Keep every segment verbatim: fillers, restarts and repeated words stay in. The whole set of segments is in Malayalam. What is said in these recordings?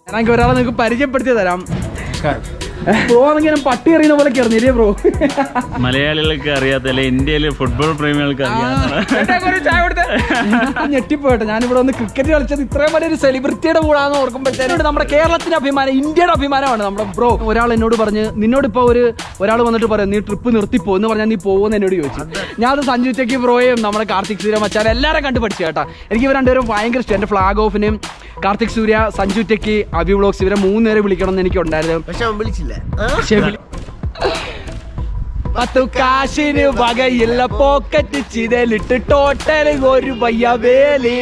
ഞാൻ ഒരാളെ നിങ്ങൾക്ക് പരിചയപ്പെടുത്തി തരാം. ബ്രോ ആണെങ്കിൽ ഞാൻ പട്ടി എറിയുന്ന പോലെ കയറുന്നില്ലേ ബ്രോ? മലയാളികൾക്ക് അറിയാത്തല്ലേ, ഇന്ത്യയിലെ ഫുട്ബോൾ പ്രേമികൾക്ക് ഞെട്ടിപ്പോട്ടെ. ഞാനിവിടെ ഒന്ന് ക്രിക്കറ്റ് കളിച്ചത് ഇത്രയും വലിയൊരു സെലിബ്രിറ്റിയുടെ കൂടാന്ന് ഓർക്കുമ്പോഴത്തേനും നമ്മുടെ കേരളത്തിന്റെ അഭിമാനം, ഇന്ത്യയുടെ അഭിമാനമാണ് നമ്മുടെ ബ്രോ. ഒരാൾ എന്നോട് പറഞ്ഞ് നിന്നോട് ഇപ്പൊ ഒരു ഒരാൾ വന്നിട്ട് പറയാം നീ ട്രിപ്പ് നിർത്തിപ്പോ എന്ന് പറഞ്ഞാൽ നീ പോകുമെന്ന് എന്നോട് ചോദിച്ചു. ഞാനത് സഞ്ജുറ്റയ്ക്ക് ബ്രോയും നമ്മുടെ കാർത്തിക് സൂര്യ മച്ചാൻ എല്ലാവരും കണ്ടു പഠിച്ചു കേട്ടാ. എനിക്ക് ഇവർ രണ്ടുപേരും ഭയങ്കര ഇഷ്ടം. എന്റെ ഫ്ലാഗ് ഓഫിനും കാർത്തിക് സൂര്യ, സഞ്ജുറ്റയ്ക്ക്, അഭി വ്ളോഗ്സ് ഇവരെ മൂന്നുപേരെ വിളിക്കണം എന്ന് എനിക്ക് ഉണ്ടായിരുന്നു. പത്തു കാശിന് വകയില്ല പോക്കറ്റ് ചിതലിട്ട് ടോട്ടൽ ഒരു വയ്യവേലി.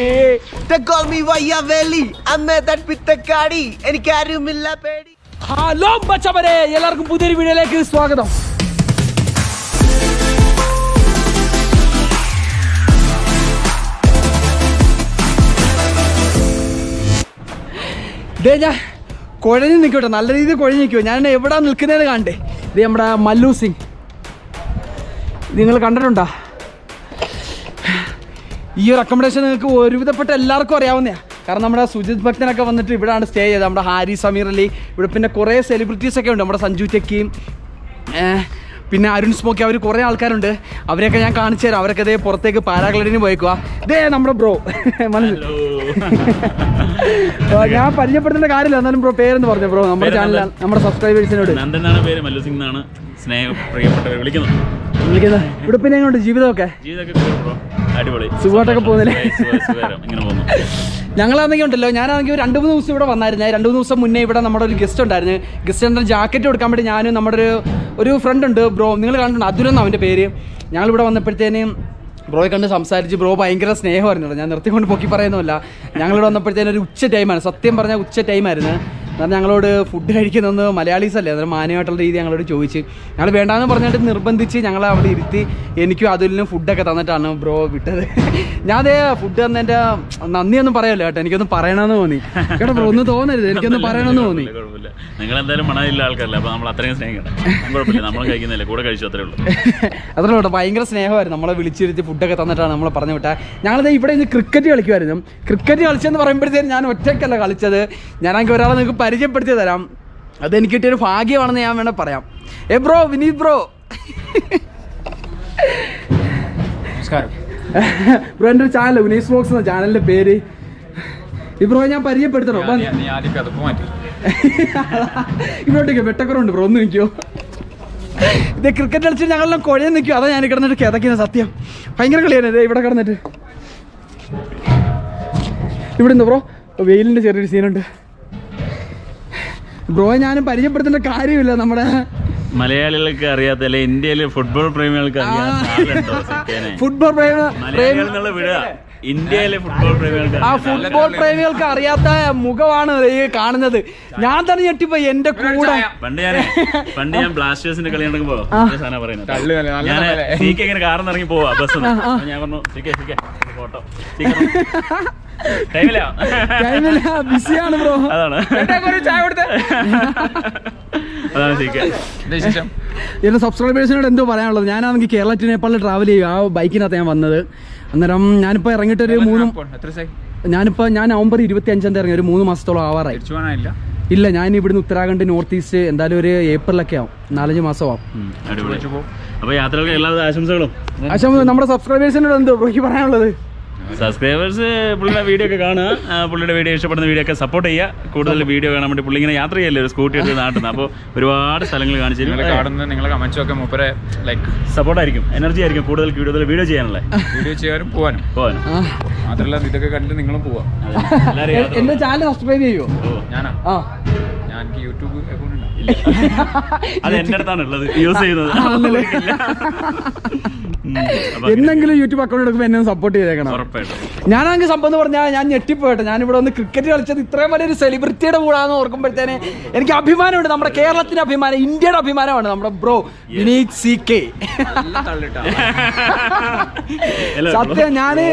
എനിക്കാരുമില്ല പേടി. ഹലോ ബച്ചവരെ, എല്ലാവർക്കും പുതിയൊരു വീഡിയോയിലേക്ക് സ്വാഗതം. ഇതേ ഞാൻ കുഴഞ്ഞു നിൽക്കട്ടെ, നല്ല രീതിയിൽ കുഴഞ്ഞു നിൽക്കുമോ. ഞാൻ എവിടെ നിൽക്കുന്നതെന്ന് കാണണ്ടേ. ഇത് നമ്മുടെ മല്ലു സിംഗ്, നിങ്ങൾ കണ്ടിട്ടുണ്ടോ? ഈ ഒരു അക്കോമഡേഷൻ നിങ്ങൾക്ക് ഒരുവിധപ്പെട്ട എല്ലാവർക്കും അറിയാവുന്നതാണ്. കാരണം നമ്മുടെ സുജിത് ഭക്തനൊക്കെ വന്നിട്ട് ഇവിടെയാണ് സ്റ്റേ ചെയ്തത്. നമ്മുടെ ഹാരി സമീർ അലി, ഇവിടെ പിന്നെ കുറേ സെലിബ്രിറ്റീസൊക്കെ ഉണ്ട്. നമ്മുടെ സഞ്ജു ടെക്കിയും പിന്നെ അരുൺ സ്മോക്കി, അവർ കുറേ ആൾക്കാരുണ്ട്. അവരെയൊക്കെ ഞാൻ കാണിച്ചു തരാം. അവരൊക്കെ ഇതേ പുറത്തേക്ക് പാരാഗ്ലൈഡിന് പോയിക്കുക. ഇതേ നമ്മുടെ ബ്രോ ഞാൻ പരിചയപ്പെടുത്തേണ്ട കാര്യമില്ല, എന്നാലും ബ്രോ പേരെന്ന് പറഞ്ഞു ബ്രോ. നമ്മുടെ ചാനൽ നമ്മുടെ സബ്സ്ക്രൈബേഴ്സിനോട് വിളിക്കുന്നത്. ഇവിടെ പിന്നെ എങ്ങോട്ട് ജീവിതമൊക്കെ സുഖമായിട്ടൊക്കെ പോകുന്നില്ലേ? ഞങ്ങളാണെങ്കിൽ ഉണ്ടല്ലോ, ഞാനാണെങ്കിൽ ഒരു രണ്ട് മൂന്ന് ദിവസം ഇവിടെ വന്നായിരുന്നു. രണ്ട് മൂന്ന് ദിവസം മുന്നേ ഇവിടെ നമ്മുടെ ഒരു ഗസ്റ്റ് ഉണ്ടായിരുന്നു. ഗസ്റ്റിൻ്റെ ജാക്കറ്റ് കൊടുക്കാൻ വേണ്ടി ഞാനും നമ്മുടെ ഒരു ഒരു ഫ്രണ്ട് ഉണ്ട് ബ്രോ, നിങ്ങൾ കണ്ടിട്ടുണ്ട്, അതുലെന്ന് അവൻ്റെ പേര്. ഞങ്ങളിവിടെ വന്നപ്പോഴത്തേനും ബ്രോയെ കണ്ട് സംസാരിച്ച് ബ്രോ ഭയങ്കര സ്നേഹമായിരുന്നു. ഞാൻ നിർത്തിക്കൊണ്ട് പൊക്കി പറയുന്നില്ല. ഞങ്ങളിവിടെ വന്നപ്പോഴത്തേനും ഒരു ഉച്ച ടൈമാണ്, സത്യം പറഞ്ഞാൽ ഉച്ച ടൈമായിരുന്നു. എന്നാൽ ഞങ്ങളോട് ഫുഡ് കഴിക്കുന്നൊന്ന് മലയാളീസ് അല്ലേ, അതൊരു മാന്യമായിട്ടുള്ള രീതി ഞങ്ങളോട് ചോദിച്ച് ഞങ്ങൾ വേണ്ടാന്ന് പറഞ്ഞിട്ട് നിർബന്ധിച്ച് ഞങ്ങളെ അവിടെ ഇരുത്തി എനിക്കും അതിലും ഫുഡൊക്കെ തന്നിട്ടാണ് ബ്രോ വിട്ടത്. ഞാൻ അതേ ഫുഡ് തന്നതിൻ്റെ നന്ദിയൊന്നും പറയല്ലോ കേട്ടോ, എനിക്കൊന്നും പറയണമെന്ന് തോന്നി കേട്ടോ ബ്രോ. ഒന്നും തോന്നരുത്, എനിക്കൊന്നും പറയണമെന്ന് തോന്നി. നിങ്ങൾ എന്തായാലും മണമില്ല ആൾക്കാരല്ല, അപ്പോൾ നമ്മൾ അത്രയും സ്നേഹിക്കണം. കുഴപ്പമില്ല, നമ്മൾ കഴിക്കുന്നില്ല, കൂടെ കഴിച്ചു, അത്രേ ഉള്ളൂ. അത്രേ ഉള്ളൂ. ഭയങ്കര സ്നേഹമായിരുന്നു. നമ്മളെ വിളിച്ചിരുത്തി ഫുഡൊക്കെ തന്നിട്ടാണ് നമ്മളെ പറഞ്ഞു വിട്ടത്. ഞങ്ങളത് ഇവിടെ ഇന്ന് ക്രിക്കറ്റ് കളിക്കുമായിരുന്നു. ക്രിക്കറ്റ് കളിച്ചെന്ന് പറയുമ്പോഴത്തേക്കും ഞാൻ ഒറ്റയ്ക്കല്ല കളിച്ചത്. ഞാനാണെങ്കിൽ ഒരാളെ നിങ്ങൾക്ക് പരിചയപ്പെടുത്തി തരാം. അതെനിക്ക് കിട്ടിയൊരു ഭാഗ്യമാണെന്ന് ഞാൻ വേണേൽ പറയാം. ഏ ബ്രോ, വിനീത് ബ്രോ. നമസ്കാരം ബ്രോ. എൻ്റെ ഒരു ചാനൽ വിനീത് വ്ളോഗ്സ് എന്ന ചാനലിൻ്റെ പേര്. ഈ ബ്രോ ഞാൻ പരിചയപ്പെടുത്തണോ? ഇങ്ങോട്ടേക്ക് വെട്ടക്കുറവുണ്ട് ബ്രോ, ഒന്ന് നിൽക്കുമോ? ഇത് ക്രിക്കറ്റ് കളിച്ചിട്ട് ഞങ്ങളെല്ലാം കുഴഞ്ഞ് നിൽക്കും. അതാ ഞാൻ കിടന്നിട്ട് കിതക്കുന്നത്. സത്യം ഭയങ്കര കളിയാണ് ഇത് ഇവിടെ കിടന്നിട്ട്. ഇവിടെ നിന്ന് ബ്രോ വെയിലിൻ്റെ ചെറിയൊരു സീനുണ്ട് ബ്രോ. ഞാനും പരിചയപ്പെടുത്തേണ്ട കാര്യമില്ല, നമ്മുടെ മലയാളികൾക്ക് അറിയാത്തല്ലേ, ഇന്ത്യയിലെ ഫുട്ബോൾ പ്രേമികൾക്ക് ഫുട്ബോൾ ഇന്ത്യയിലെ ഫുട്ബോൾ പ്രേമികൾക്ക് ആ ഫുട്ബോൾ പ്രേമികൾക്ക് അറിയാത്ത മുഖമാണ് ഈ കാണുന്നത്. ഞാൻ തന്നെ ഞെട്ടിപ്പോയി. എന്റെ കൂടെ പണ്ട് ഞാൻ പണ്ട് ഞാൻ ബ്ലാസ്റ്റേഴ്സിന്റെ കളി നടക്കുമ്പോ പറയുന്നത് ഞാൻ സീക്ക് എങ്ങനെ കാറിന്ന് ഇറങ്ങി പോവാ ബസ്. ഞാൻ പറഞ്ഞു ഫോട്ടോ ബിസിയാണ് ബ്രോ. അതാണ് അതാണ് സീക്ക. എന്റെ സബ്സ്ക്രൈബേഴ്സിനോട് എന്തോ പറയാനുള്ളത്. ഞാനാണെങ്കിൽ കേരള ടു നേപ്പാളിൽ ട്രാവൽ ചെയ്യും. ആ ബൈക്കിനകത്ത് ഞാൻ വന്നത്. അന്നേരം ഞാനിപ്പോ ഇറങ്ങിയിട്ടൊരു മൂന്ന് ഞാനിപ്പോ ഞാൻ നവംബർ ഇരുപത്തി അഞ്ചാം തീയതി ഇറങ്ങി. ഒരു മൂന്ന് മാസത്തോളം ആവാറായി. ഇല്ല, ഞാൻ ഇവിടുന്ന് ഉത്തരാഖണ്ഡ് നോർത്ത് ഈസ്റ്റ് എന്തായാലും ഒരു ഏപ്രിലൊക്കെ ആവും, നാലഞ്ച് മാസമാവും. അപ്പൊ യാത്രകൾക്ക് എല്ലാ ആശംസകളും. ആശംസ നമ്മുടെ സബ്സ്ക്രൈബേഴ്സിനോട് എന്തോ പറയാനുള്ളത്? സബ്സ്ക്രൈബേഴ്സ് പുള്ളിയുടെ വീഡിയോ ഒക്കെ കാണുക, പുള്ളിയുടെ വീഡിയോ ഇഷ്ടപ്പെടുന്ന വീഡിയോ ഒക്കെ സപ്പോർട്ട് ചെയ്യുക. കൂടുതൽ വീഡിയോ കാണാൻ വേണ്ടി പുള്ളി ഇങ്ങനെ യാത്ര ചെയ്യല്ലേ, ഒരു സ്കൂട്ടി എടുത്ത് നാട്ടുന്നത്. അപ്പോൾ ഒരുപാട് സ്ഥലങ്ങൾ കാണിച്ചു കാണുന്നത് നിങ്ങളെ കമന്റ്സ് ഒക്കെ മൂപ്പരെ ലൈക്ക് സപ്പോർട്ടായിരിക്കും, എനർജി ആയിരിക്കും കൂടുതൽ കൂടുതൽ വീഡിയോ ചെയ്യാനുള്ള വീഡിയോ ചെയ്യാനും പോകാനും പോകാനും മാത്രമല്ല ഇതൊക്കെ കണ്ടിട്ട് നിങ്ങളും പോവാം. എന്റെ ചാനൽ സബ്സ്ക്രൈബ് ചെയ്യുമോ? ഞാനാ ഞാൻ യൂട്യൂബ് അക്കൗണ്ട് ഉണ്ട്. അത് എന്റെ അടുത്താണ് ഉള്ളത്, യൂസ് ചെയ്യുന്നത്. എന്തെങ്കിലും യൂട്യൂബ് അക്കൗണ്ട് എടുക്കുമ്പോൾ എന്നെ സപ്പോർട്ട് ചെയ്തേക്കണം. ഞാനാണെങ്കിൽ സംഭവം പറഞ്ഞാൽ ഞാൻ ഞെട്ടിപ്പോട്ടെ. ഞാനിവിടെ ഒന്ന് ക്രിക്കറ്റ് കളിച്ചത് ഇത്രയും വലിയൊരു സെലിബ്രിറ്റിയുടെ കൂടാന്ന് ഓർക്കുമ്പോഴത്തേനെ എനിക്ക് അഭിമാനമുണ്ട്. നമ്മുടെ കേരളത്തിന്റെ അഭിമാനം, ഇന്ത്യയുടെ അഭിമാനമാണ് നമ്മുടെ ബ്രോ വിനീത് സി കെ. സത്യം ഞാന്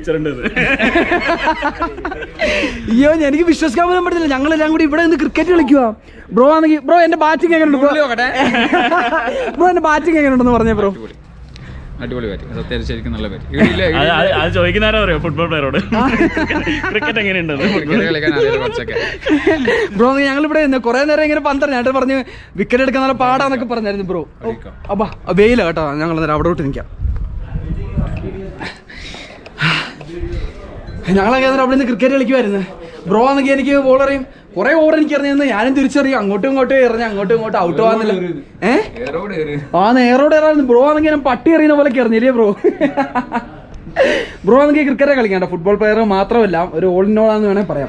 അയ്യോ എനിക്ക് വിശ്വസിക്കാൻ പോലും പറ്റില്ല. ഞങ്ങളെല്ലാം കൂടി ഇവിടെ നിന്ന് ക്രിക്കറ്റ് കളിക്കുക. ബ്രോ ആണെങ്കിൽ ബ്രോ എന്റെ ബാറ്റിംഗ് എങ്ങനെയുണ്ട്? ബ്രോ എന്റെ ബാറ്റിംഗ് എങ്ങനെയുണ്ടെന്ന് പറഞ്ഞേ ബ്രോ. അടിപൊളി ബാറ്റിംഗ്, സത്യം ശരിക്കും നല്ല ബാറ്റിംഗ്. അത് ചോദിക്കുന്നവരോ അറിയോ ഫുട്ബോൾ പ്ലെയറോട് ക്രിക്കറ്റ് എങ്ങനെയുണ്ട് കളിക്കാൻ അറിയാം കുറച്ചൊക്കെ. ബ്രോ ഞങ്ങളിവിടെ കുറെ നേരം ഇങ്ങനെ പന്ത്രണ്ട് ഞാൻ പറഞ്ഞ് വിക്കറ്റ് എടുക്കാൻ നല്ല പാടാന്നൊക്കെ പറഞ്ഞായിരുന്നു ബ്രോ. അപ്പാ വെയില കേട്ടോ, ഞങ്ങൾ നേരം അവിടെ വിട്ട് നിൽക്കാം. ഞങ്ങളൊക്കെ അവിടെ നിന്ന് ക്രിക്കറ്റ് കളിക്കുമായിരുന്നു. ബ്രോ ആണെങ്കിൽ എനിക്ക് ബോൾ അറിയും, കുറെ ഓവർ എനിക്ക് എറിഞ്ഞു, ഞാനും തിരിച്ചറിയും, അങ്ങോട്ടും ഇങ്ങോട്ടും എറിഞ്ഞ് അങ്ങോട്ടും ഇങ്ങോട്ടും ഔട്ട് ആവുന്നില്ല. ഏഹ് ആ നേരോടെ എറായിരുന്നു. ബ്രോ ആണെങ്കിൽ ഞാൻ പട്ടി എറിയുന്ന പോലെ എറിഞ്ഞില്ലേ ബ്രോ. ബ്രോ ആണെങ്കിൽ ക്രിക്കറ്റ് കളിക്കണ്ട, ഫുട്ബോൾ പ്ലെയർ മാത്രമല്ല ഒരു ഓൾ ഇൻ ഓൾ ആണെന്ന് വേണേൽ പറയാം.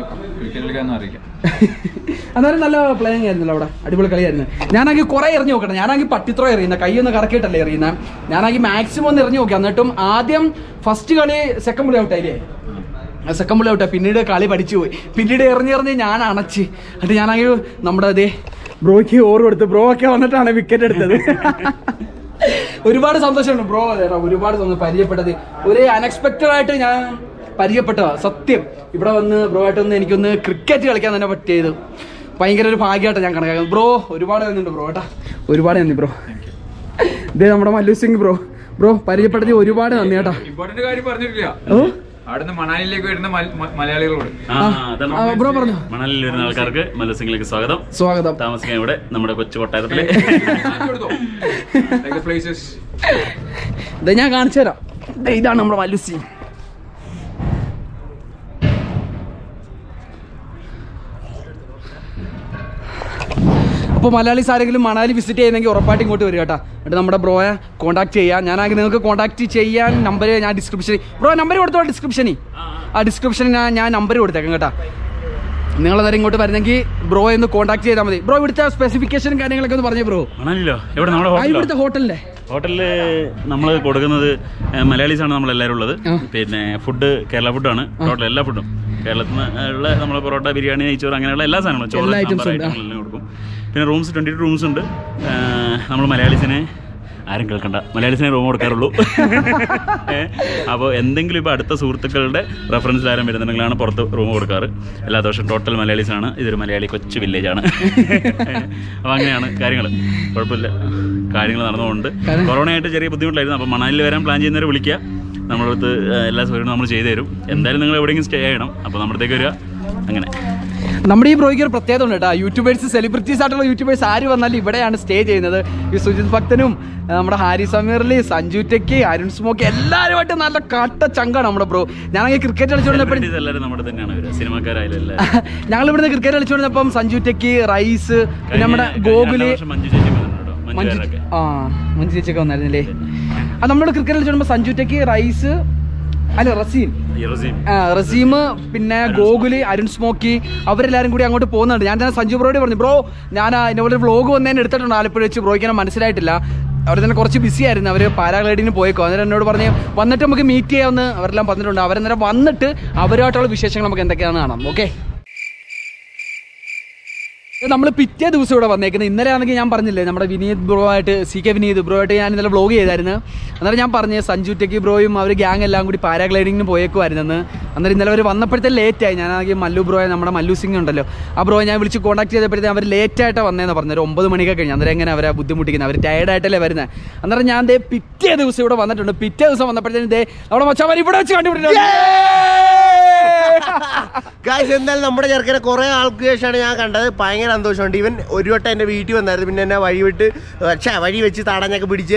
അന്നേരം നല്ല പ്ലേയിങ് ആയിരുന്നല്ലോ അവിടെ, അടിപൊളി കളിയായിരുന്നു. ഞാനാണെങ്കിൽ കുറെ എറിഞ്ഞു നോക്കട്ടെ, ഞാനാണെങ്കിൽ പട്ടിത്രോ എറിയുന്ന കൈയൊന്ന് കറക്കിയിട്ടല്ലേ എറിയുന്നത്. ഞാനാണെങ്കിൽ മാക്സിമം ഒന്ന് എറിഞ്ഞു നോക്കി. എന്നിട്ടും ആദ്യം ഫസ്റ്റ് കളി സെക്കൻഡ് ബോൾ ഔട്ടായില്ലേ, സെക്കൻഡ് ബോൾ ഔട്ടാ. പിന്നീട് കളി പഠിച്ചു പോയി, പിന്നീട് എറിഞ്ഞെറിഞ്ഞ് ഞാൻ അണച്ച്. എന്നിട്ട് ഞാനാണെങ്കിൽ നമ്മുടെ അതേ ബ്രോയ്ക്ക് ഓവർ കൊടുത്ത് ബ്രോ ഒക്കെ വന്നിട്ടാണ് വിക്കറ്റ് എടുത്തത്. ഒരുപാട് സന്തോഷമുണ്ട് ബ്രോ, ചേട്ടാ ഒരുപാട് സന്തോഷം പരിചയപ്പെട്ടത്. ഒരു അൺഎക്സ്പെക്റ്റഡ് ആയിട്ട് ഞാൻ പരിചയപ്പെട്ടതാ സത്യം. ഇവിടെ വന്ന് ബ്രോ ആയിട്ടൊന്ന് എനിക്കൊന്ന് ക്രിക്കറ്റ് കളിക്കാൻ തന്നെ പറ്റിയത് ഭയങ്കര ഒരു ഭാഗ്യമായിട്ട് ഞാൻ കണക്കാക്കുന്നത്. ബ്രോ ഒരുപാട് നന്ദിയുണ്ട് ബ്രോ ഏട്ടാ, ഒരുപാട് നന്ദി ബ്രോ. ഇതേ നമ്മുടെ മല്ലു സിംഗ് ബ്രോ, ബ്രോ പരിചയപ്പെട്ടത് ഒരുപാട് നന്ദി കേട്ടാ. ഇമ്പോർട്ടന്റ് കാര്യം പറഞ്ഞിട്ടില്ല, അവിടുന്ന് മണാലിയിലേക്ക് വരുന്ന മലയാളികളോട് ബ്രോ പറഞ്ഞു. മണാലിയിൽ വരുന്ന ആൾക്കാർക്ക് മല്ലു സിംഗിലേക്ക് സ്വാഗതം. സ്വാഗതം. താമസിക്കാൻ ഇവിടെ നമ്മുടെ കൊച്ചു കൊട്ടാരത്തില് ഞാൻ കാണിച്ചു തരാം. ഇതാണ് നമ്മുടെ മല്ലു സിംഗ്. അപ്പോൾ മലയാളീസ് ആരെങ്കിലും മണാലി വിസിറ്റ് ചെയ്യുന്നെങ്കിൽ ഉറപ്പായിട്ട് ഇങ്ങോട്ട് വരിക കേട്ടോ. എന്നിട്ട് നമ്മുടെ ബ്രോയെ കോൺടാക്ട് ചെയ്യാം. ഞാനാണെങ്കിൽ നിങ്ങൾക്ക് കോൺടാക്ട് ചെയ്യാൻ നമ്പർ ഞാൻ ഡിസ്ക്രിപ്ഷനിൽ ബ്രോ നമ്പർ കൊടുത്തോ, ഡിസ്ക്രിപ്ഷനിൽ ആ ഡിസ്ക്രിപ്ഷനിൽ ഞാൻ ഞാൻ നമ്പർ കൊടുത്തേക്കാം കേട്ടോ. നിങ്ങളന്നേരം ഇങ്ങോട്ട് വരുന്നെങ്കിൽ ബ്രോ ഒന്ന് കോൺടാക്ട് ചെയ്താൽ മതി. ബ്രോ ഇവിടുത്തെ സ്പെസിഫിക്കേഷനും കാര്യങ്ങളൊക്കെ ഒന്ന് പറഞ്ഞു ബ്രോ. മണാലിലോ എവിടെ? ഇവിടുത്തെ ഹോട്ടലിലെ ഹോട്ടലില് നമ്മൾ കൊടുക്കുന്നത് മലയാളീസ് ആണ് നമ്മളെല്ലാവരും ഉള്ളത്. പിന്നെ ഫുഡ് കേരള ഫുഡാണ്, ടോട്ടൽ എല്ലാ ഫുഡും കേരളത്തിൽ ഉള്ള നമ്മളെ പൊറോട്ട, ബിരിയാണി, നെയ്ച്ചോറ് അങ്ങനെയുള്ള എല്ലാ സാധനങ്ങളും ചോറ് എല്ലാം കൊടുക്കും. പിന്നെ റൂംസ് ട്വൻറ്റി ടു റൂംസ് ഉണ്ട്. നമ്മൾ മലയാളീസിനെ ആരും കേൾക്കണ്ട, മലയാളീസിനെ റൂം കൊടുക്കാറുള്ളൂ. അപ്പോൾ എന്തെങ്കിലും ഇപ്പോൾ അടുത്ത സുഹൃത്തുക്കളുടെ റെഫറൻസിൽ ആരും വരുന്നുണ്ടെങ്കിലാണ് പുറത്ത് റൂം കൊടുക്കാറ്. എല്ലാ ദിവസവും ടോട്ടൽ മലയാളീസാണ്. ഇതൊരു മലയാളി കൊച്ചു വില്ലേജാണ്. അപ്പോൾ അങ്ങനെയാണ് കാര്യങ്ങൾ, കുഴപ്പമില്ല, കാര്യങ്ങൾ നടന്നുകൊണ്ട്. കൊറോണയായിട്ട് ചെറിയ ബുദ്ധിമുട്ടായിരുന്നു. അപ്പോൾ മണാലിൽ വരാൻ പ്ലാൻ ചെയ്യുന്നവരെ വിളിക്കുക, നമ്മളടുത്ത് എല്ലാ സൗകര്യവും നമ്മൾ ചെയ്തു തരും. എന്തായാലും നിങ്ങൾ എവിടെയെങ്കിലും സ്റ്റേ ചെയ്യണം, അപ്പോൾ നമ്മുടെ അടുത്തേക്ക് വരിക. അങ്ങനെ നമ്മുടെ ഈ ബ്രോയ്ക്ക് ഒരു പ്രത്യേകത ഉണ്ട് കേട്ടോ. യൂട്യൂബേഴ്സ്, സെലിബ്രിറ്റീസ് ആയിട്ടുള്ള യൂട്യൂബേഴ്സ് ആര് വന്നാലും ഇവിടെയാണ് സ്റ്റേ ചെയ്യുന്നത്. ഈ സുജിത് ഭക്തനും നമ്മുടെ ഹാരി സമീറില്, സഞ്ജു ടെക്ക്, അരുൺ സ്മോക്ക് എല്ലാവരുമായിട്ട് നല്ല കട്ട ചങ്കാണ് നമ്മുടെ ബ്രോ. ഞാനെങ്കിൽ ക്രിക്കറ്റ് കളിച്ചുകൊണ്ടിരുന്നപ്പോൾ ഞങ്ങൾ ഇവിടുന്ന് ക്രിക്കറ്റ് കളിച്ചുകൊണ്ടിരുന്നപ്പം സഞ്ജു ടെക്ക്, റൈസ്, പിന്നെ നമ്മുടെ ഗോകുല്, ആ മഞ്ജു ചേച്ചിയൊക്കെ വന്നായിരുന്നല്ലേ. അത് നമ്മുടെ ക്രിക്കറ്റ് കളിച്ചുകൊണ്ടുമ്പോൾ സഞ്ജു ടെക്ക്, റൈസ് അല്ല റസീം റസീം പിന്നെ ഗോകുല്, അരുൺ സ്മോക്കി അവരെല്ലാവരും കൂടി അങ്ങോട്ട് പോകുന്നുണ്ട്. ഞാൻ തന്നെ സഞ്ജു ബ്രോയോട് പറഞ്ഞു, ബ്രോ ഞാൻ ഇതുപോലെ വ്ളോഗ് വന്നതിന് എടുത്തിട്ടുണ്ട് ആലപ്പുഴ വെച്ച്, ബ്രോയ്ക്ക് തന്നെ മനസ്സിലായിട്ടില്ല, അവർ തന്നെ കുറച്ച് ബിസി ആയിരുന്നു, അവർ പാരാഗ്ലൈഡിന് പോയേക്കോ. അന്നേരം എന്നോട് പറഞ്ഞ് വന്നിട്ട് നമുക്ക് മീറ്റ് ചെയ്യാമെന്ന് അവരെല്ലാം പറഞ്ഞിട്ടുണ്ട്. അവരന്നേരം വന്നിട്ട് അവരുമായിട്ടുള്ള വിശേഷങ്ങൾ നമുക്ക് എന്തൊക്കെയാണെന്ന് കാണാം. ഓക്കെ, നമ്മൾ പിറ്റേ ദിവസം ഇവിടെ വന്നേക്കുന്നത്. ഇന്നലെ ആണെങ്കിൽ ഞാൻ പറഞ്ഞില്ലേ നമ്മുടെ വിനീത് ബ്രോ ആയിട്ട്, സി കെ വിനീത് ബ്രോ ആയിട്ട് ഞാൻ ഇന്നലെ വ്ളോഗ് ചെയ്തായിരുന്നു. അന്നേരം ഞാൻ പറഞ്ഞ് സഞ്ജു ടെക്കി ബ്രോയും അവർ ഗ്യാങ് എല്ലാം കൂടി പാരാഗ്ലൈഡിങ്ങിന് പോയേക്കുമായിരുന്നെന്ന്. അന്നേരം ഇന്നലെ അവർ വന്നപ്പോഴത്തെ ലേറ്റായി. ഞാനാണെങ്കിൽ മല്ലു ബ്രോയെ, നമ്മുടെ മല്ലു സിംഗ് ഉണ്ടല്ലോ, ആ ബ്രോയെ ഞാൻ വിളിച്ച് കോൺടാക്ട് ചെയ്തപ്പോഴത്തേക്കും അവർ ലേറ്റായിട്ടാണ് വന്നതെന്ന് പറഞ്ഞു. ഒരു ഒമ്പത് മണിയൊക്കെ കഴിഞ്ഞു. അന്നേരം എങ്ങനെ അവരെ ബുദ്ധിമുട്ടിക്കുന്നത്, അവർ ടയർഡായിട്ടല്ലേ വരുന്നത്. അന്നേരം ഞാൻ ദേ പിറ്റേ ദിവസം ഇവിടെ വന്നിട്ടുണ്ട്. പിറ്റേ ദിവസം വന്നപ്പോഴത്തേക്കും ദേ നമ്മുടെ മച്ചാമാർ ഇവിടെ വെച്ച് കണ്ടുപിടിച്ചു. എന്തായാലും നമ്മുടെ ചെറുക്കനെ കുറെ ആൾക്ക് ശേഷമാണ് ഞാൻ കണ്ടത്. ഭയങ്കര സന്തോഷമുണ്ട്. ഇവൻ ഒരു വട്ടം എന്റെ വീട്ടിൽ വന്നായിരുന്നു, പിന്നെ എന്നെ വഴി വിട്ട് വഴി വെച്ച് തടഞ്ഞൊക്കെ പിടിച്ച്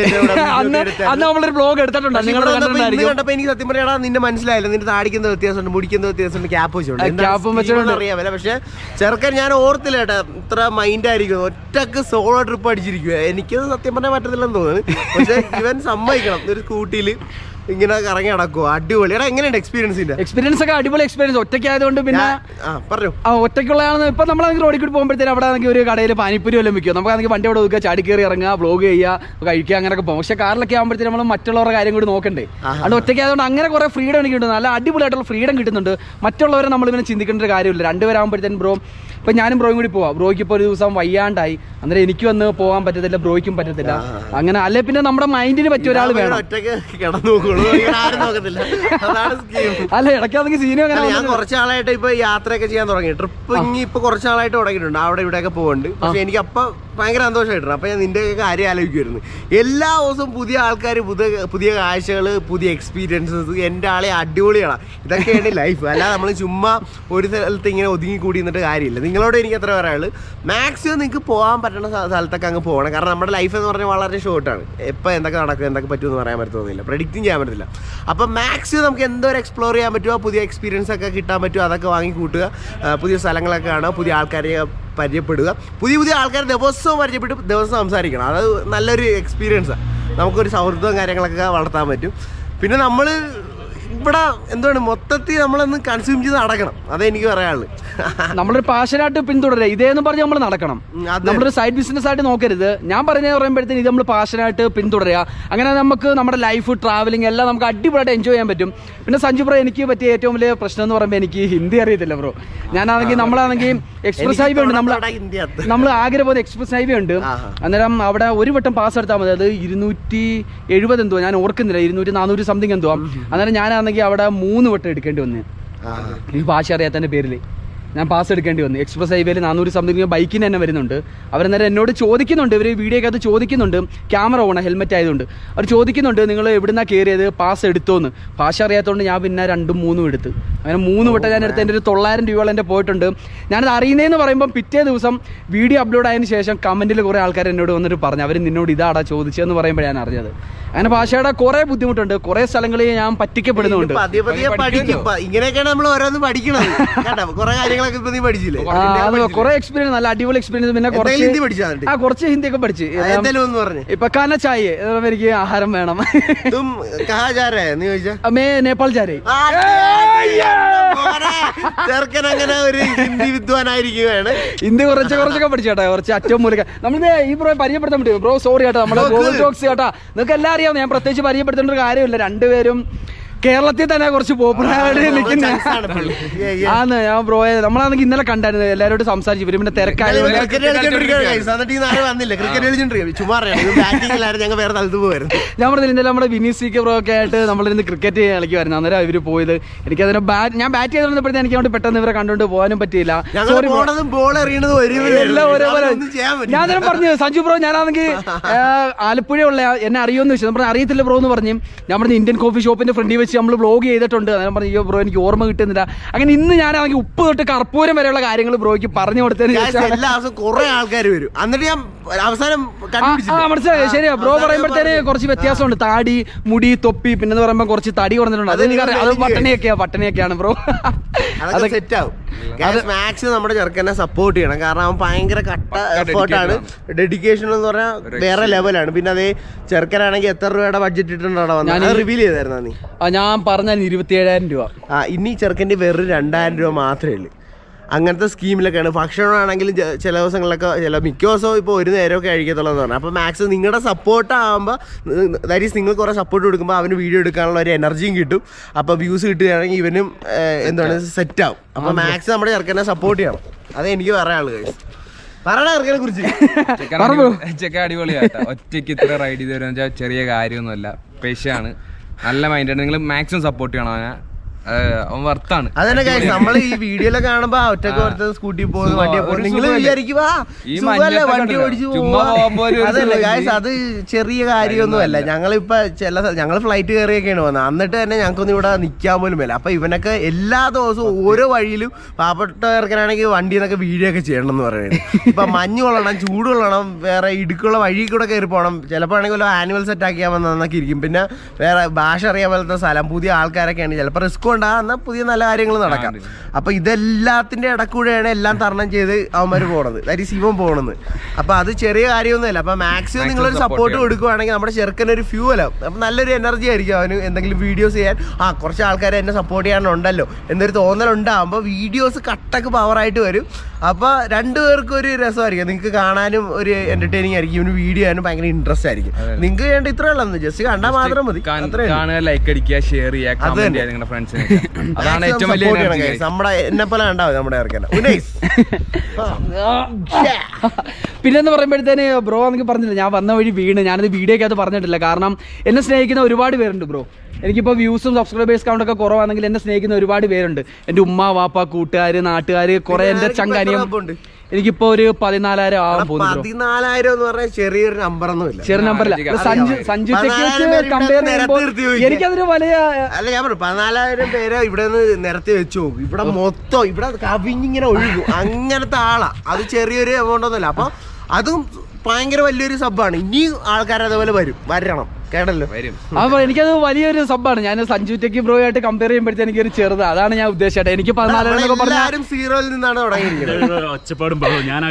കണ്ടപ്പോ എനിക്ക് സത്യം പറയാ നിന്റെ മനസ്സിലായില്ല, നിന്റെ താടിക്കുന്ന വ്യത്യാസമുണ്ട്, മുടിക്കുന്ന വ്യത്യാസമുണ്ട്, ക്യാപ്പ് വെച്ചിട്ടുണ്ട് അറിയാമല്ല. പക്ഷെ ചെറുക്കൻ ഞാൻ ഓർത്തില്ല കേട്ടാ ഇത്ര മൈൻഡായിരിക്കും. ഒറ്റക്ക് സോളോ ട്രിപ്പ് അടിച്ചിരിക്കുക. എനിക്കത് സത്യം പറഞ്ഞാൽ പറ്റത്തില്ലെന്ന് തോന്നുന്നു. പക്ഷെ ഇവൻ സമ്മതിക്കണം, ഒരു സ്കൂട്ടിയിൽ ഇങ്ങനെ കറങ്ങി നടക്കുവോ, അടിപൊളി. എടാ എങ്ങനെയുണ്ട് എക്സ്പീരിയൻസ്? എക്സ്പീരിയൻസ് ഒക്കെ അടിപൊളി എക്സ്പീരിയൻസ്. ഒറ്റയ്ക്കായതുകൊണ്ട് പിന്നെ പറഞ്ഞു ഒറ്റയ്ക്കുള്ളതാണ്. ഇപ്പൊ നമ്മളാണെങ്കിൽ റോഡിൽ കൂടി പോകുമ്പോഴത്തേനും അവിടെ ആണെങ്കിൽ ഒരു കടയിൽ പാനിപ്പൂരി വല്ലതും വിൽക്കും. നമുക്കാണെങ്കിൽ വണ്ടി അവിടെ ഒതുക്കുക, ചാടി കയറി ഇറങ്ങുക, വ്ളോഗ് ചെയ്യുക, കഴിക്കുക, അങ്ങനെയൊക്കെ പോകും. പക്ഷെ കാറിലൊക്കെ ആകുമ്പോഴത്തേനും നമ്മൾ മറ്റുള്ളവരുടെ കാര്യം കൂടി നോക്കണ്ടേ. അതുകൊണ്ട് ഒറ്റയ്ക്കായതുകൊണ്ട് അങ്ങനെ കുറെ ഫ്രീഡം എനിക്ക് കിട്ടുന്നു. നല്ല അടിപൊളിയായിട്ടുള്ള ഫ്രീഡം കിട്ടുന്നുണ്ട്. മറ്റുള്ളവരെ നമ്മളിങ്ങനെ ചിന്തിക്കേണ്ട ഒരു കാര്യമില്ല. രണ്ടുപേരാകുമ്പോഴത്തേനും ബ്രോ ഇപ്പൊ ഞാനും ബ്രോയും കൂടി പോവാം. ബ്രോയ്ക്ക് ഇപ്പോൾ ഒരു ദിവസം വയ്യാണ്ടായി, അന്നേരം എനിക്ക് വന്ന് പോകാൻ പറ്റത്തില്ല, ബ്രോയ്ക്കും പറ്റത്തില്ല. അങ്ങനെ അല്ലെ പിന്നെ നമ്മുടെ മൈൻഡിന് പറ്റിയ ഒരാൾ വേണം. അല്ല ഇടയ്ക്കാണെങ്കിൽ സീനും അങ്ങനെ. ഞാൻ കുറച്ചാളായിട്ട് ഇപ്പൊ യാത്രയൊക്കെ ചെയ്യാൻ തുടങ്ങി. ട്രിപ്പ് ഇനി ഇപ്പൊ കുറച്ചാളായിട്ട് തുടങ്ങിയിട്ടുണ്ട്. അവിടെ ഇവിടെയൊക്കെ പോകുന്നുണ്ട്. പക്ഷെ എനിക്ക് അപ്പൊ ഭയങ്കര സന്തോഷമായിട്ടുണ്ട്. അപ്പോൾ ഞാൻ നിൻ്റെ കാര്യം ആലോചിക്കുമായിരുന്നു. എല്ലാ ദിവസവും പുതിയ ആൾക്കാർ, പുതിയ പുതിയ കാഴ്ചകൾ, പുതിയ എക്സ്പീരിയൻസസ്. എൻ്റെ ആളെ അടിപൊളിയാണ്. ഇതൊക്കെയാണ് ലൈഫ്. അല്ലാതെ നമ്മൾ ചുമ്മാ ഒരു സ്ഥലത്ത് ഇങ്ങനെ ഒതുങ്ങി കൂടി നിന്നിട്ട് കാര്യമില്ല. നിങ്ങളോട് എനിക്ക് എത്ര പറയാനുള്ളത്, മാക്സിമം നിങ്ങൾക്ക് പോകാൻ പറ്റുന്ന സ്ഥലത്തൊക്കെ അങ്ങ് പോകണം. കാരണം നമ്മുടെ ലൈഫ് എന്ന് പറഞ്ഞാൽ വളരെ ഷോർട്ടാണ്. എപ്പോൾ എന്തൊക്കെ നടക്കും, എന്തൊക്കെ പറ്റുമെന്ന് പറയാൻ പറ്റുന്നില്ല, പ്രെഡിക്റ്റും ചെയ്യാൻ പറ്റില്ല. അപ്പം മാക്സിമം നമുക്ക് എന്തോരം എക്സ്പ്ലോർ ചെയ്യാൻ പറ്റുമോ, പുതിയ എക്സ്പീരിയൻസ് ഒക്കെ കിട്ടാൻ പറ്റുമോ അതൊക്കെ വാങ്ങി കൂട്ടുക. പുതിയ സ്ഥലങ്ങളൊക്കെ കാണുക, പുതിയ ആൾക്കാരെ പരിചയപ്പെടുക. പുതിയ പുതിയ ആൾക്കാർ ദിവസവും പരിചയപ്പെട്ട് ദിവസം സംസാരിക്കണം. അത് നല്ലൊരു എക്സ്പീരിയൻസാണ്. നമുക്കൊരു സൗഹൃദവും കാര്യങ്ങളൊക്കെ വളർത്താൻ പറ്റും. പിന്നെ നമ്മൾ ഇവിടെ എന്താണ് മൊത്തത്തിൽ നമ്മളൊന്ന് കൺസ്യൂം ചെയ്ത് നടക്കണം. അതേ എനിക്ക് പറയാനുള്ളൂ. നമ്മളൊരു പാഷനായിട്ട് പിന്തുടരുക. ഇതേന്ന് പറഞ്ഞ് നമ്മൾ നടക്കണം. നമ്മളൊരു സൈഡ് ബിസിനസ് ആയിട്ട് നോക്കരുത്. ഞാൻ പറഞ്ഞത് പറയുമ്പോഴത്തേന് ഇത് നമ്മൾ പാഷനായിട്ട് പിന്തുടരുക. അങ്ങനെ നമുക്ക് നമ്മുടെ ലൈഫ്, ട്രാവലിംഗ് എല്ലാം നമുക്ക് അടിപൊളിയായിട്ട് എൻജോയ് ചെയ്യാൻ പറ്റും. പിന്നെ സഞ്ജു ബ്രോ, എനിക്ക് പറ്റിയ ഏറ്റവും വലിയ പ്രശ്നം എന്ന് പറയുമ്പോൾ എനിക്ക് ഹിന്ദി അറിയത്തില്ല ബ്രോ. ഞാനാണെങ്കിൽ നമ്മളാണെങ്കിൽ എക്സ്പ്രസ് ഹൈവേ ഉണ്ട്, നമ്മൾ നമ്മൾ ആഗ്രഹം പോകുന്ന എക്സ്പ്രസ് ഹൈവേ ഉണ്ട്. അന്നേരം അവിടെ ഒരു വട്ടം പാസ് എടുത്താൽ മതി. അത് ഇരുന്നൂറ്റി എഴുപത് എന്തോ, ഞാൻ ഓർക്കുന്നില്ല, ഇരുന്നൂറ്റി നാനൂറ്റി സംതിങ് എന്തോ. അന്നേരം ഞാനാണെങ്കിൽ അവിടെ മൂന്ന് വട്ടം എടുക്കേണ്ടി വന്നു. ഈ ഭാഷ അറിയാത്തതിൻ്റെ പേരിൽ ഞാൻ പാസ് എടുക്കേണ്ടി വന്നു. എക്സ്പ്രസ് ഹൈവേയിൽ നാനൂറ് സംതിങ് ബൈക്കിന് തന്നെ വരുന്നുണ്ട്. അവരെന്നേരം എന്നോട് ചോദിക്കുന്നുണ്ട്, ഇവർ വീഡിയോക്കകത്ത് ചോദിക്കുന്നുണ്ട്, ക്യാമറ ഓണ ഹെൽമെറ്റ് ആയതുകൊണ്ട് അവർ ചോദിക്കുന്നുണ്ട്, നിങ്ങൾ എവിടുന്നാണ് കയറിയത്, പാസ് എടുത്തോന്ന്. ഭാഷ അറിയാത്തതുകൊണ്ട് ഞാൻ പിന്നെ രണ്ടും മൂന്നും എടുത്ത്. അങ്ങനെ മൂന്ന് വട്ടം ഞാൻ എടുത്ത് എൻ്റെ ഒരു തൊള്ളായിരം രൂപയോളം എൻ്റെ പോയിട്ടുണ്ട്. ഞാനത് അറിയുന്നതെന്ന് പറയുമ്പോൾ പിറ്റേ ദിവസം വീഡിയോ അപ്ലോഡ് ആയതിനു ശേഷം കമൻറ്റിൽ കുറേ ആൾക്കാർ എന്നോട് വന്നിട്ട് പറഞ്ഞു, അവർ നിന്നോട് ഇതാടാ ചോദിച്ചതെന്ന് പറയുമ്പോഴാണ് ഞാൻ അറിഞ്ഞത്. അങ്ങനെ ഭാഷയുടെ കുറെ ബുദ്ധിമുട്ടുണ്ട്. കുറെ സ്ഥലങ്ങളിൽ ഞാൻ പറ്റിക്കപ്പെടുന്നുണ്ട്. ഇങ്ങനെയൊക്കെയാണ് നമ്മൾ ഓരോന്ന് പഠിക്കണം. കുറെ കാര്യങ്ങളൊക്കെ ഇപ്പൊ നീ പഠിച്ചില്ലേ? കുറെ എക്സ്പീരിയൻസ്, നല്ല അടിപൊളി എക്സ്പീരിയൻസ്. പിന്നെ ഹിന്ദി പഠിച്ചാൽ ആ കുറച്ച് ഹിന്ദി ഒക്കെ പഠിച്ചു. ഇപ്പൊ കാന ചായ എനിക്ക് ആഹാരം വേണം. മേ നേപ്പാൾ ചാരേ. ചെറുക്കൻ അങ്ങനെ ഒരു ഹിന്ദി വിദ്വാനായിരിക്കുകയാണ്. ഹിന്ദി കുറച്ച് കുറച്ചൊക്കെ പഠിച്ചു കേട്ടോ. കുറച്ച് അറ്റവും മൂലക നമ്മളിത് ഈ ബ്രോ പരിചയപ്പെടുത്താൻ പറ്റും. ബ്രോ സോറി കേട്ടോ, നമ്മളെ ഗൂഗിൾ ടോക്സ് കേട്ടോ. നിങ്ങൾക്ക് എല്ലാം അറിയാം, ഞാൻ പ്രത്യേകിച്ച് പരിചയപ്പെടുത്തേണ്ട ഒരു കാര്യമില്ല. രണ്ടുപേരും കേരളത്തിൽ തന്നെ കുറച്ച് പോപ്പുലറായിട്ട് നിൽക്കുന്ന ആന്ന്. ഞാൻ ബ്രോ നമ്മളാണെങ്കിൽ ഇന്നലെ കണ്ടായിരുന്നു, എല്ലാവരോടും സംസാരിച്ചു. ഇവര് പിന്നെ തിരക്കായതുകൊണ്ട് ഞാൻ പറഞ്ഞില്ല, ഇന്നലെ നമ്മുടെ വിനീത് സി കെ ബ്രോ ഒക്കെ ആയിട്ട് നമ്മളിരുന്ന് ക്രിക്കറ്റ് കളിക്കുമായിരുന്നു. അന്നേരം ഇവര് പോയത്. എനിക്ക് അതിനെ ബാറ്റ് ഞാൻ ബാറ്റ് ചെയ്ത് വന്നപ്പോഴത്തേക്ക് എനിക്ക് അവിടെ പെട്ടെന്ന് ഇവരെ കണ്ടുകൊണ്ട് പോകാനും പറ്റിയില്ല. ഞാൻ തന്നെ പറഞ്ഞു, സഞ്ജു ബ്രോ ഞാനാണെങ്കിൽ ആലപ്പുഴയുള്ള എന്നെ അറിയുമെന്ന് വെച്ചു. നമ്മൾ അറിയത്തില്ല ബ്രോ എന്ന് പറഞ്ഞു. ഞാൻ പറഞ്ഞു ഇന്ത്യൻ കോഫി ഷോപ്പിന്റെ ഫ്രണ്ടിൽ നമ്മൾ വ്ലോഗ് ചെയ്തിട്ടുണ്ട്. ഞാൻ പറഞ്ഞു, അയ്യോ ബ്രോ എനിക്ക് ഓർമ്മ കിട്ടുന്നില്ല. അങ്ങനെ ഇന്ന് ഞാനാണെങ്കിൽ ഉപ്പ് തൊട്ട് കർപ്പൂരം വരെയുള്ള കാര്യങ്ങൾ ബ്രോയ്ക്ക് പറഞ്ഞു കൊടുത്തതിന് ശേഷം എല്ലാ ദിവസവും കുറെ ആൾക്കാർ വരും. എന്നിട്ട് ഞാൻ അവസാനം മനസ്സിലായി. ശരിയാ ബ്രോ പറയുമ്പോഴത്തേന് കുറച്ച് വ്യത്യാസമുണ്ട്. താടി, മുടി, തൊപ്പി, പിന്നെ പറയുമ്പോൾ കുറച്ച് തടി കുറഞ്ഞിട്ടുണ്ട്. അത് എനിക്ക് അത് പട്ടണിയൊക്കെയാ പട്ടണിയൊക്കെയാണ് ബ്രോ. അതൊക്കെ സെറ്റ് ആവും. മാക്സിമം നമ്മുടെ ചെറുക്കനെ സപ്പോർട്ട് ചെയ്യണം. കാരണം അവൻ ഭയങ്കര കട്ട എഫേർട്ടാണ്. ഡെഡിക്കേഷൻ എന്ന് പറഞ്ഞാൽ വേറെ ലെവലാണ്. പിന്നെ അതേ ചെറുക്കനാണെങ്കിൽ എത്ര രൂപയുടെ ബഡ്ജറ്റ് ഇട്ടുണ്ടോ ഞാൻ റിവീൽ ചെയ്തായിരുന്നു നീ? ഞാൻ പറഞ്ഞാൽ ഇരുപത്തി ഏഴായിരം രൂപ. ആ ഇനി ചെറുക്കൻ്റെ വെറും രണ്ടായിരം രൂപ മാത്രമേ ഉള്ളൂ. അങ്ങനത്തെ സ്കീമിലൊക്കെയാണ്. ഭക്ഷണമാണെങ്കിലും ചില ദിവസങ്ങളിലൊക്കെ ചില മിക്ക ദിവസവും ഇപ്പോൾ ഒരു നേരമൊക്കെ കഴിക്കത്തുള്ളൂ എന്ന് പറഞ്ഞാൽ. അപ്പോൾ മാക്സിമം നിങ്ങളുടെ സപ്പോർട്ട് ആകുമ്പോൾ, ദാറ്റ് ഈസ് നിങ്ങൾ കുറേ സപ്പോർട്ട് കൊടുക്കുമ്പോൾ അവന് വീഡിയോ എടുക്കാനുള്ള ഒരു എനർജിയും കിട്ടും. അപ്പോൾ വ്യൂസ് കിട്ടുകയാണെങ്കിൽ ഇവനും എന്താണ് സെറ്റ് ആവും. അപ്പോൾ മാക്സിമം നമ്മുടെ ചെറുക്കനെ സപ്പോർട്ട് ചെയ്യണം. അതേ എനിക്ക് പറയാനുള്ളത്. പറയണ ചെറുക്കനെ കുറിച്ച് ചെക്ക അടിപൊളിയാട്ടോ. ഒറ്റയ്ക്ക് ഇത്ര റൈഡ് ചെയ്ത് വരുന്ന വെച്ചാൽ ചെറിയ കാര്യമൊന്നുമല്ല. പേശാണ്, നല്ല മൈൻഡാണ്. നിങ്ങൾ മാക്സിമം സപ്പോർട്ട് ചെയ്യണം അവനെ. വർത്താണ്. അതന്നെ ഗൈസ്, നമ്മൾ ഈ വീഡിയോയിലൊക്കെ കാണുമ്പോ ഒറ്റക്ക് ഓർത്ത് സ്കൂട്ടി പോകുന്നു, വണ്ടി പോകുന്നു, നിങ്ങൾ വിചാരിക്കുക വണ്ടി ഓടിച്ചു അതല്ലേ ഗൈസ്, അത് ചെറിയ കാര്യമൊന്നുമല്ല. ഞങ്ങളിപ്പോ ചില ഞങ്ങൾ ഫ്ലൈറ്റ് കയറിയൊക്കെയാണ് വന്നത്. എന്നിട്ട് തന്നെ ഞങ്ങൾക്കൊന്നും ഇവിടെ നിൽക്കാൻ പോലും ഇല്ല. അപ്പൊ ഇവനൊക്കെ എല്ലാ ദിവസവും ഓരോ വഴിയിലും പാവപ്പെട്ടവർക്കാണെങ്കിൽ വണ്ടി എന്നൊക്കെ വീഡിയോ ഒക്കെ ചെയ്യണം എന്ന് പറയുന്നത്. ഇപ്പൊ മഞ്ഞ് കൊള്ളണം, ചൂട് കൊള്ളണം, വേറെ ഇടുക്കുള്ള വഴി കൂടെ കയറി പോകണം. ചിലപ്പോൾ ആണെങ്കിൽ വല്ല ആനുവൽ സെറ്റ് ആക്കിയാൽ വന്നൊക്കെ ഇരിക്കും. പിന്നെ വേറെ ഭാഷ അറിയാൻ പോലത്തെ സ്ഥലം, പുതിയ ആൾക്കാരൊക്കെയാണ്. ചിലപ്പോൾ റിസ്ക് ഉണ്ടാകുന്ന പുതിയ നല്ല കാര്യങ്ങൾ നടക്കാം. അപ്പൊ ഇതെല്ലാത്തിന്റെ ഇടക്കൂടെയാണ് എല്ലാം തരണം ചെയ്ത് അവന്മാർ പോണത്. ദാറ്റ് ഈസ് ഇവൻ പോണെന്ന്. അപ്പൊ അത് ചെറിയ കാര്യമൊന്നുമല്ല. അപ്പൊ മാക്സിമം നിങ്ങളൊരു സപ്പോർട്ട് കൊടുക്കുവാണെങ്കിൽ നമ്മുടെ ചെറുക്കനൊരു ഫ്യൂവലാവും. അപ്പൊ നല്ലൊരു എനർജി ആയിരിക്കും അവന് എന്തെങ്കിലും വീഡിയോസ് ചെയ്യാൻ. ആ കുറച്ച് ആൾക്കാരെ എന്നെ സപ്പോർട്ട് ചെയ്യാനുണ്ടല്ലോ എന്നൊരു തോന്നലുണ്ടാകുമ്പോൾ വീഡിയോസ് കട്ടക്ക് പവറായിട്ട് വരും. അപ്പൊ രണ്ടുപേർക്കും ഒരു രസമായിരിക്കും. നിങ്ങൾക്ക് കാണാനും ഒരു എന്റർടൈനിങ് ആയിരിക്കും. ഇവന് വീഡിയോ ചെയ്യാനും ഭയങ്കര ഇൻട്രസ്റ്റ് ആയിരിക്കും. നിങ്ങൾക്ക് വേണ്ട ഇത്ര ഉള്ളത് ജസ്റ്റ് കണ്ടാൽ മാത്രം മതി. ലൈക്ക് അടിക്കുക, ഷെയർ ചെയ്യുക, നിങ്ങളുടെ ഫ്രണ്ട്സിനെ. അതാണ് ഏറ്റവും വലിയ നമ്മുടെ എന്നെ പോലെ ഉണ്ടാവും നമ്മുടെ ഇറക്കാൻ. പിന്നെന്ന് പറയുമ്പോഴത്തേന് ബ്രോ എന്നൊക്കെ പറഞ്ഞില്ല, ഞാൻ വന്ന വഴി വീണ്. ഞാനത് വീഡിയോക്ക് അത് പറഞ്ഞിട്ടില്ല. കാരണം എന്നെ സ്നേഹിക്കുന്ന ഒരുപാട് പേരുണ്ട് ബ്രോ. എനിക്കിപ്പോൾ വ്യൂസും സബ്സ്ക്രൈബേഴ്സ് കൗണ്ടൊക്കെ കുറവാണെങ്കിൽ എന്നെ സ്നേഹിക്കുന്ന ഒരുപാട് പേരുണ്ട്. എൻ്റെ ഉമ്മ, വാപ്പ, കൂട്ടുകാർ, നാട്ടുകാർ, കുറെ എൻ്റെ ചങ്കാനിയും എനിക്കിപ്പോ ഒരു പതിനാലായിരം ആവാൻ പോകുന്നു. പതിനാലായിരം എന്ന് പറഞ്ഞാൽ ചെറിയൊരു നമ്പർ ഒന്നുമില്ല, ചെറിയ നമ്പറില്ല. സഞ്ജു സഞ്ജു കമ്പയർ ചെയ്യുമ്പോൾ എനിക്കതൊരു വലിയ അല്ല. ഞാൻ പറഞ്ഞു പതിനാലായിരം പേരെ ഇവിടെ നിന്ന് നിരത്തി വെച്ചു നോക്കും. ഇവിടെ മൊത്തം ഇവിടെ കവിഞ്ഞിങ്ങനെ ഒഴുകും. അങ്ങനത്തെ ആളാ. അത് ചെറിയൊരു എമൗണ്ട് ഒന്നുമില്ല. അപ്പൊ അതും ഭയങ്കര വലിയൊരു സബ്ബാണ്. ഇനി ആൾക്കാർ അതേപോലെ വരും, വരണം കേട്ടല്ലോ വരും. അപ്പൊ എനിക്കത് വലിയൊരു സബ്ബാണ്. ഞാൻ സഞ്ജു ടെക്കി ബ്രോ ആയിട്ട് കമ്പയർ ചെയ്യുമ്പോഴത്തെ എനിക്കൊരു ചെറുത്, അതാണ് ഞാൻ ഉദ്ദേശിച്ചത്. എനിക്ക് പതിനാലായിരം പറഞ്ഞാലും സീറോയിൽ നിന്നാണ് തുടങ്ങിയിരിക്കുന്നത്.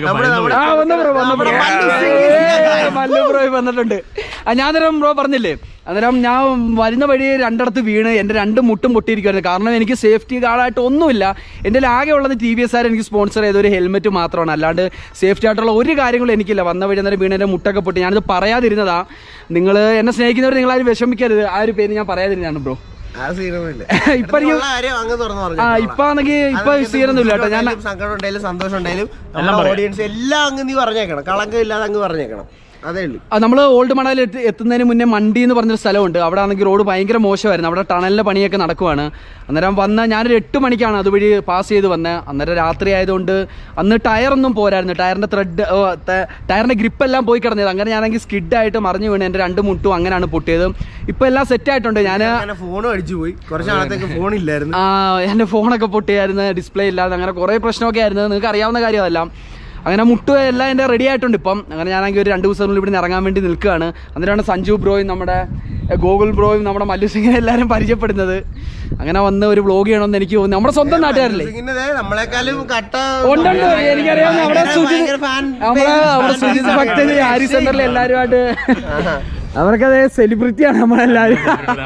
മല്ലു ബ്രോ വന്നിട്ടുണ്ട്. ഞാൻ നേരം ബ്രോ പറഞ്ഞില്ലേ, അന്നേരം ഞാൻ വരുന്ന വഴി രണ്ടിടത്ത് വീണ് എൻ്റെ രണ്ട് മുട്ടും പൊട്ടിയിരിക്കുമായിരുന്നു. കാരണം എനിക്ക് സേഫ്റ്റി ഗാർഡായിട്ട് ഒന്നുമില്ല. എൻ്റെ ആകെ ഉള്ളത് ടി വി എസ് ആർ എനിക്ക് സ്പോൺസർ ചെയ്ത ഒരു ഹെൽമെറ്റ് മാത്രമാണ്. അല്ലാണ്ട് സേഫ്റ്റി ആയിട്ടുള്ള ഒരു കാര്യങ്ങളും എനിക്കില്ല. വന്ന വഴി അന്നേരം വീണ് എൻ്റെ മുട്ടൊക്കെ പൊട്ടി. ഞാനിത് പറയാതിരുന്നതാ. നിങ്ങൾ എന്നെ സ്നേഹിക്കുന്നവർ നിങ്ങളാരും വിഷമിക്കരുത്. ആ ഒരു പേര് ഞാൻ പറയാതിരുന്നതാണ് ബ്രോ. ഇപ്പൊ ഇപ്പൊ ആണെങ്കിൽ ഇപ്പൊ സീനൊന്നുമില്ല കേട്ടോ. ഞാൻ സങ്കടം ഉണ്ടായാലും സന്തോഷം ഉണ്ടായാലും നമ്മുടെ ഓഡിയൻസ് എല്ലാം അങ്ങ് നീ പറഞ്ഞേക്കണം, കളങ്കം ഇല്ലാതെ അങ്ങ് പറഞ്ഞേക്കണം. അതേ ഉള്ളൂ. നമ്മൾ ഓൾഡ് മണാലി എത്തുന്നതിന് മുന്നേ മണ്ടി എന്ന് പറഞ്ഞൊരു സ്ഥലമുണ്ട്. അവിടെ ആണെങ്കിൽ റോഡ് ഭയങ്കര മോശമായിരുന്നു. അവിടെ ടണലിന്റെ പണിയൊക്കെ നടക്കുവാണ്. അന്നേരം വന്ന ഞാനൊരു എട്ട് മണിക്കാണ് അതുവഴി പാസ് ചെയ്ത് വന്നത്. അന്നേരം രാത്രി ആയതുകൊണ്ട് അന്ന് ടയറൊന്നും പോരായിരുന്നു. ടയറിന്റെ ത്രെഡ് ടയറിന്റെ ഗ്രിപ്പ് എല്ലാം പോയി കിടന്നത്. അങ്ങനെ ഞാനെങ്കിൽ സ്കിഡായിട്ട് മറിഞ്ഞു വീണ് എൻ്റെ രണ്ട് മുട്ടും അങ്ങനെയാണ് പൊട്ടിയത്. ഇപ്പൊ എല്ലാം സെറ്റ് ആയിട്ടുണ്ട്. ഞാൻ ഫോണും അടിച്ചു പോയി. കുറച്ച് നാളത്തേക്ക് ഫോണില്ലായിരുന്നു. ആ എൻ്റെ ഫോണൊക്കെ പൊട്ടിയായിരുന്നു, ഡിസ്പ്ലേ ഇല്ലാതെ അങ്ങനെ കുറെ പ്രശ്നമൊക്കെ ആയിരുന്നു. നിങ്ങൾക്ക് അറിയാവുന്ന കാര്യമല്ല. അങ്ങനെ മുട്ട് എല്ലാം എൻ്റെ റെഡി ആയിട്ടുണ്ട് ഇപ്പം. അങ്ങനെ ഞാനെങ്കിൽ ഒരു രണ്ട് ദിവസത്തിനുള്ളിൽ ഇവിടെ നിന്ന് ഇറങ്ങാൻ വേണ്ടി നിൽക്കുകയാണ്. എന്നിട്ടാണ് സഞ്ജു ബ്രോയും നമ്മുടെ ഗോകുൽ ബ്രോയും നമ്മുടെ മല്ലു സിംഗിനെ എല്ലാവരും പരിചയപ്പെടുന്നത്. അങ്ങനെ വന്ന് ഒരു വ്ലോഗ് ചെയ്യണമെന്ന് എനിക്ക് തോന്നുന്നു. നമ്മുടെ സ്വന്തം നാട്ടുകാരല്ലേ, നമ്മളെക്കാളും ഉണ്ടുണ്ട്. എനിക്കറിയാം നമ്മുടെ സുജിത് നമ്മുടെ അവിടെ സുജിത് ഭക്തന് ആരി സെന്ററിൽ എല്ലാവരുമായിട്ട് അവർക്കത് സെലിബ്രിറ്റിയാണ് നമ്മളെല്ലാവരും.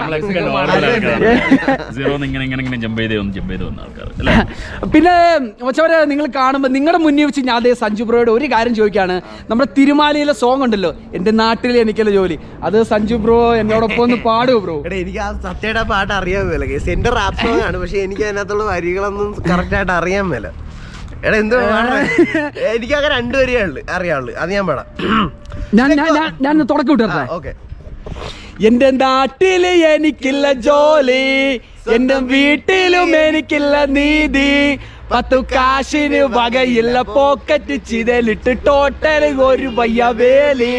പിന്നെ മച്ചവരെ നിങ്ങൾ കാണുമ്പോൾ നിങ്ങളുടെ മുന്നിൽ വെച്ച് ഞാൻ അതേ സഞ്ജു ബ്രോയോട് ഒരു കാര്യം ചോദിക്കുകയാണ്. നമ്മുടെ തിരുമാലിയിലെ സോങ് ഉണ്ടല്ലോ, എൻ്റെ നാട്ടിൽ എനിക്കല്ല ജോലി, അത് സഞ്ജു ബ്രോ എന്നോടൊപ്പം ഒന്ന് പാടുമോ ബ്രോ? എനിക്ക് ആ സത്യയുടെ പാട്ട് അറിയാൻ മേല. എന്റെ റാപ്പ് സോങ് ആണ്, പക്ഷെ എനിക്ക് അതിനകത്തുള്ള വരികളൊന്നും കറക്റ്റ് ആയിട്ട് അറിയാൻ മേല. എടാ എന്ത് എനിക്കങ്ങനെ രണ്ടുപേരേ ഉള്ളു അറിയാവുള്ളു. അത് ഞാൻ പാടാം. ഞാൻ ഞാൻ തുടക്കം വിട്ടേ. ഓക്കെ. എന്റെ നാട്ടില് എനിക്കില്ല ജോലി, എന്റെ വീട്ടിലും എനിക്കില്ല നീതി, പത്തു കാശിന് വകയില്ല പോക്കറ്റ് ചിതലിട്ട് ടോട്ടൽ ഒരു വയ്യവേലി.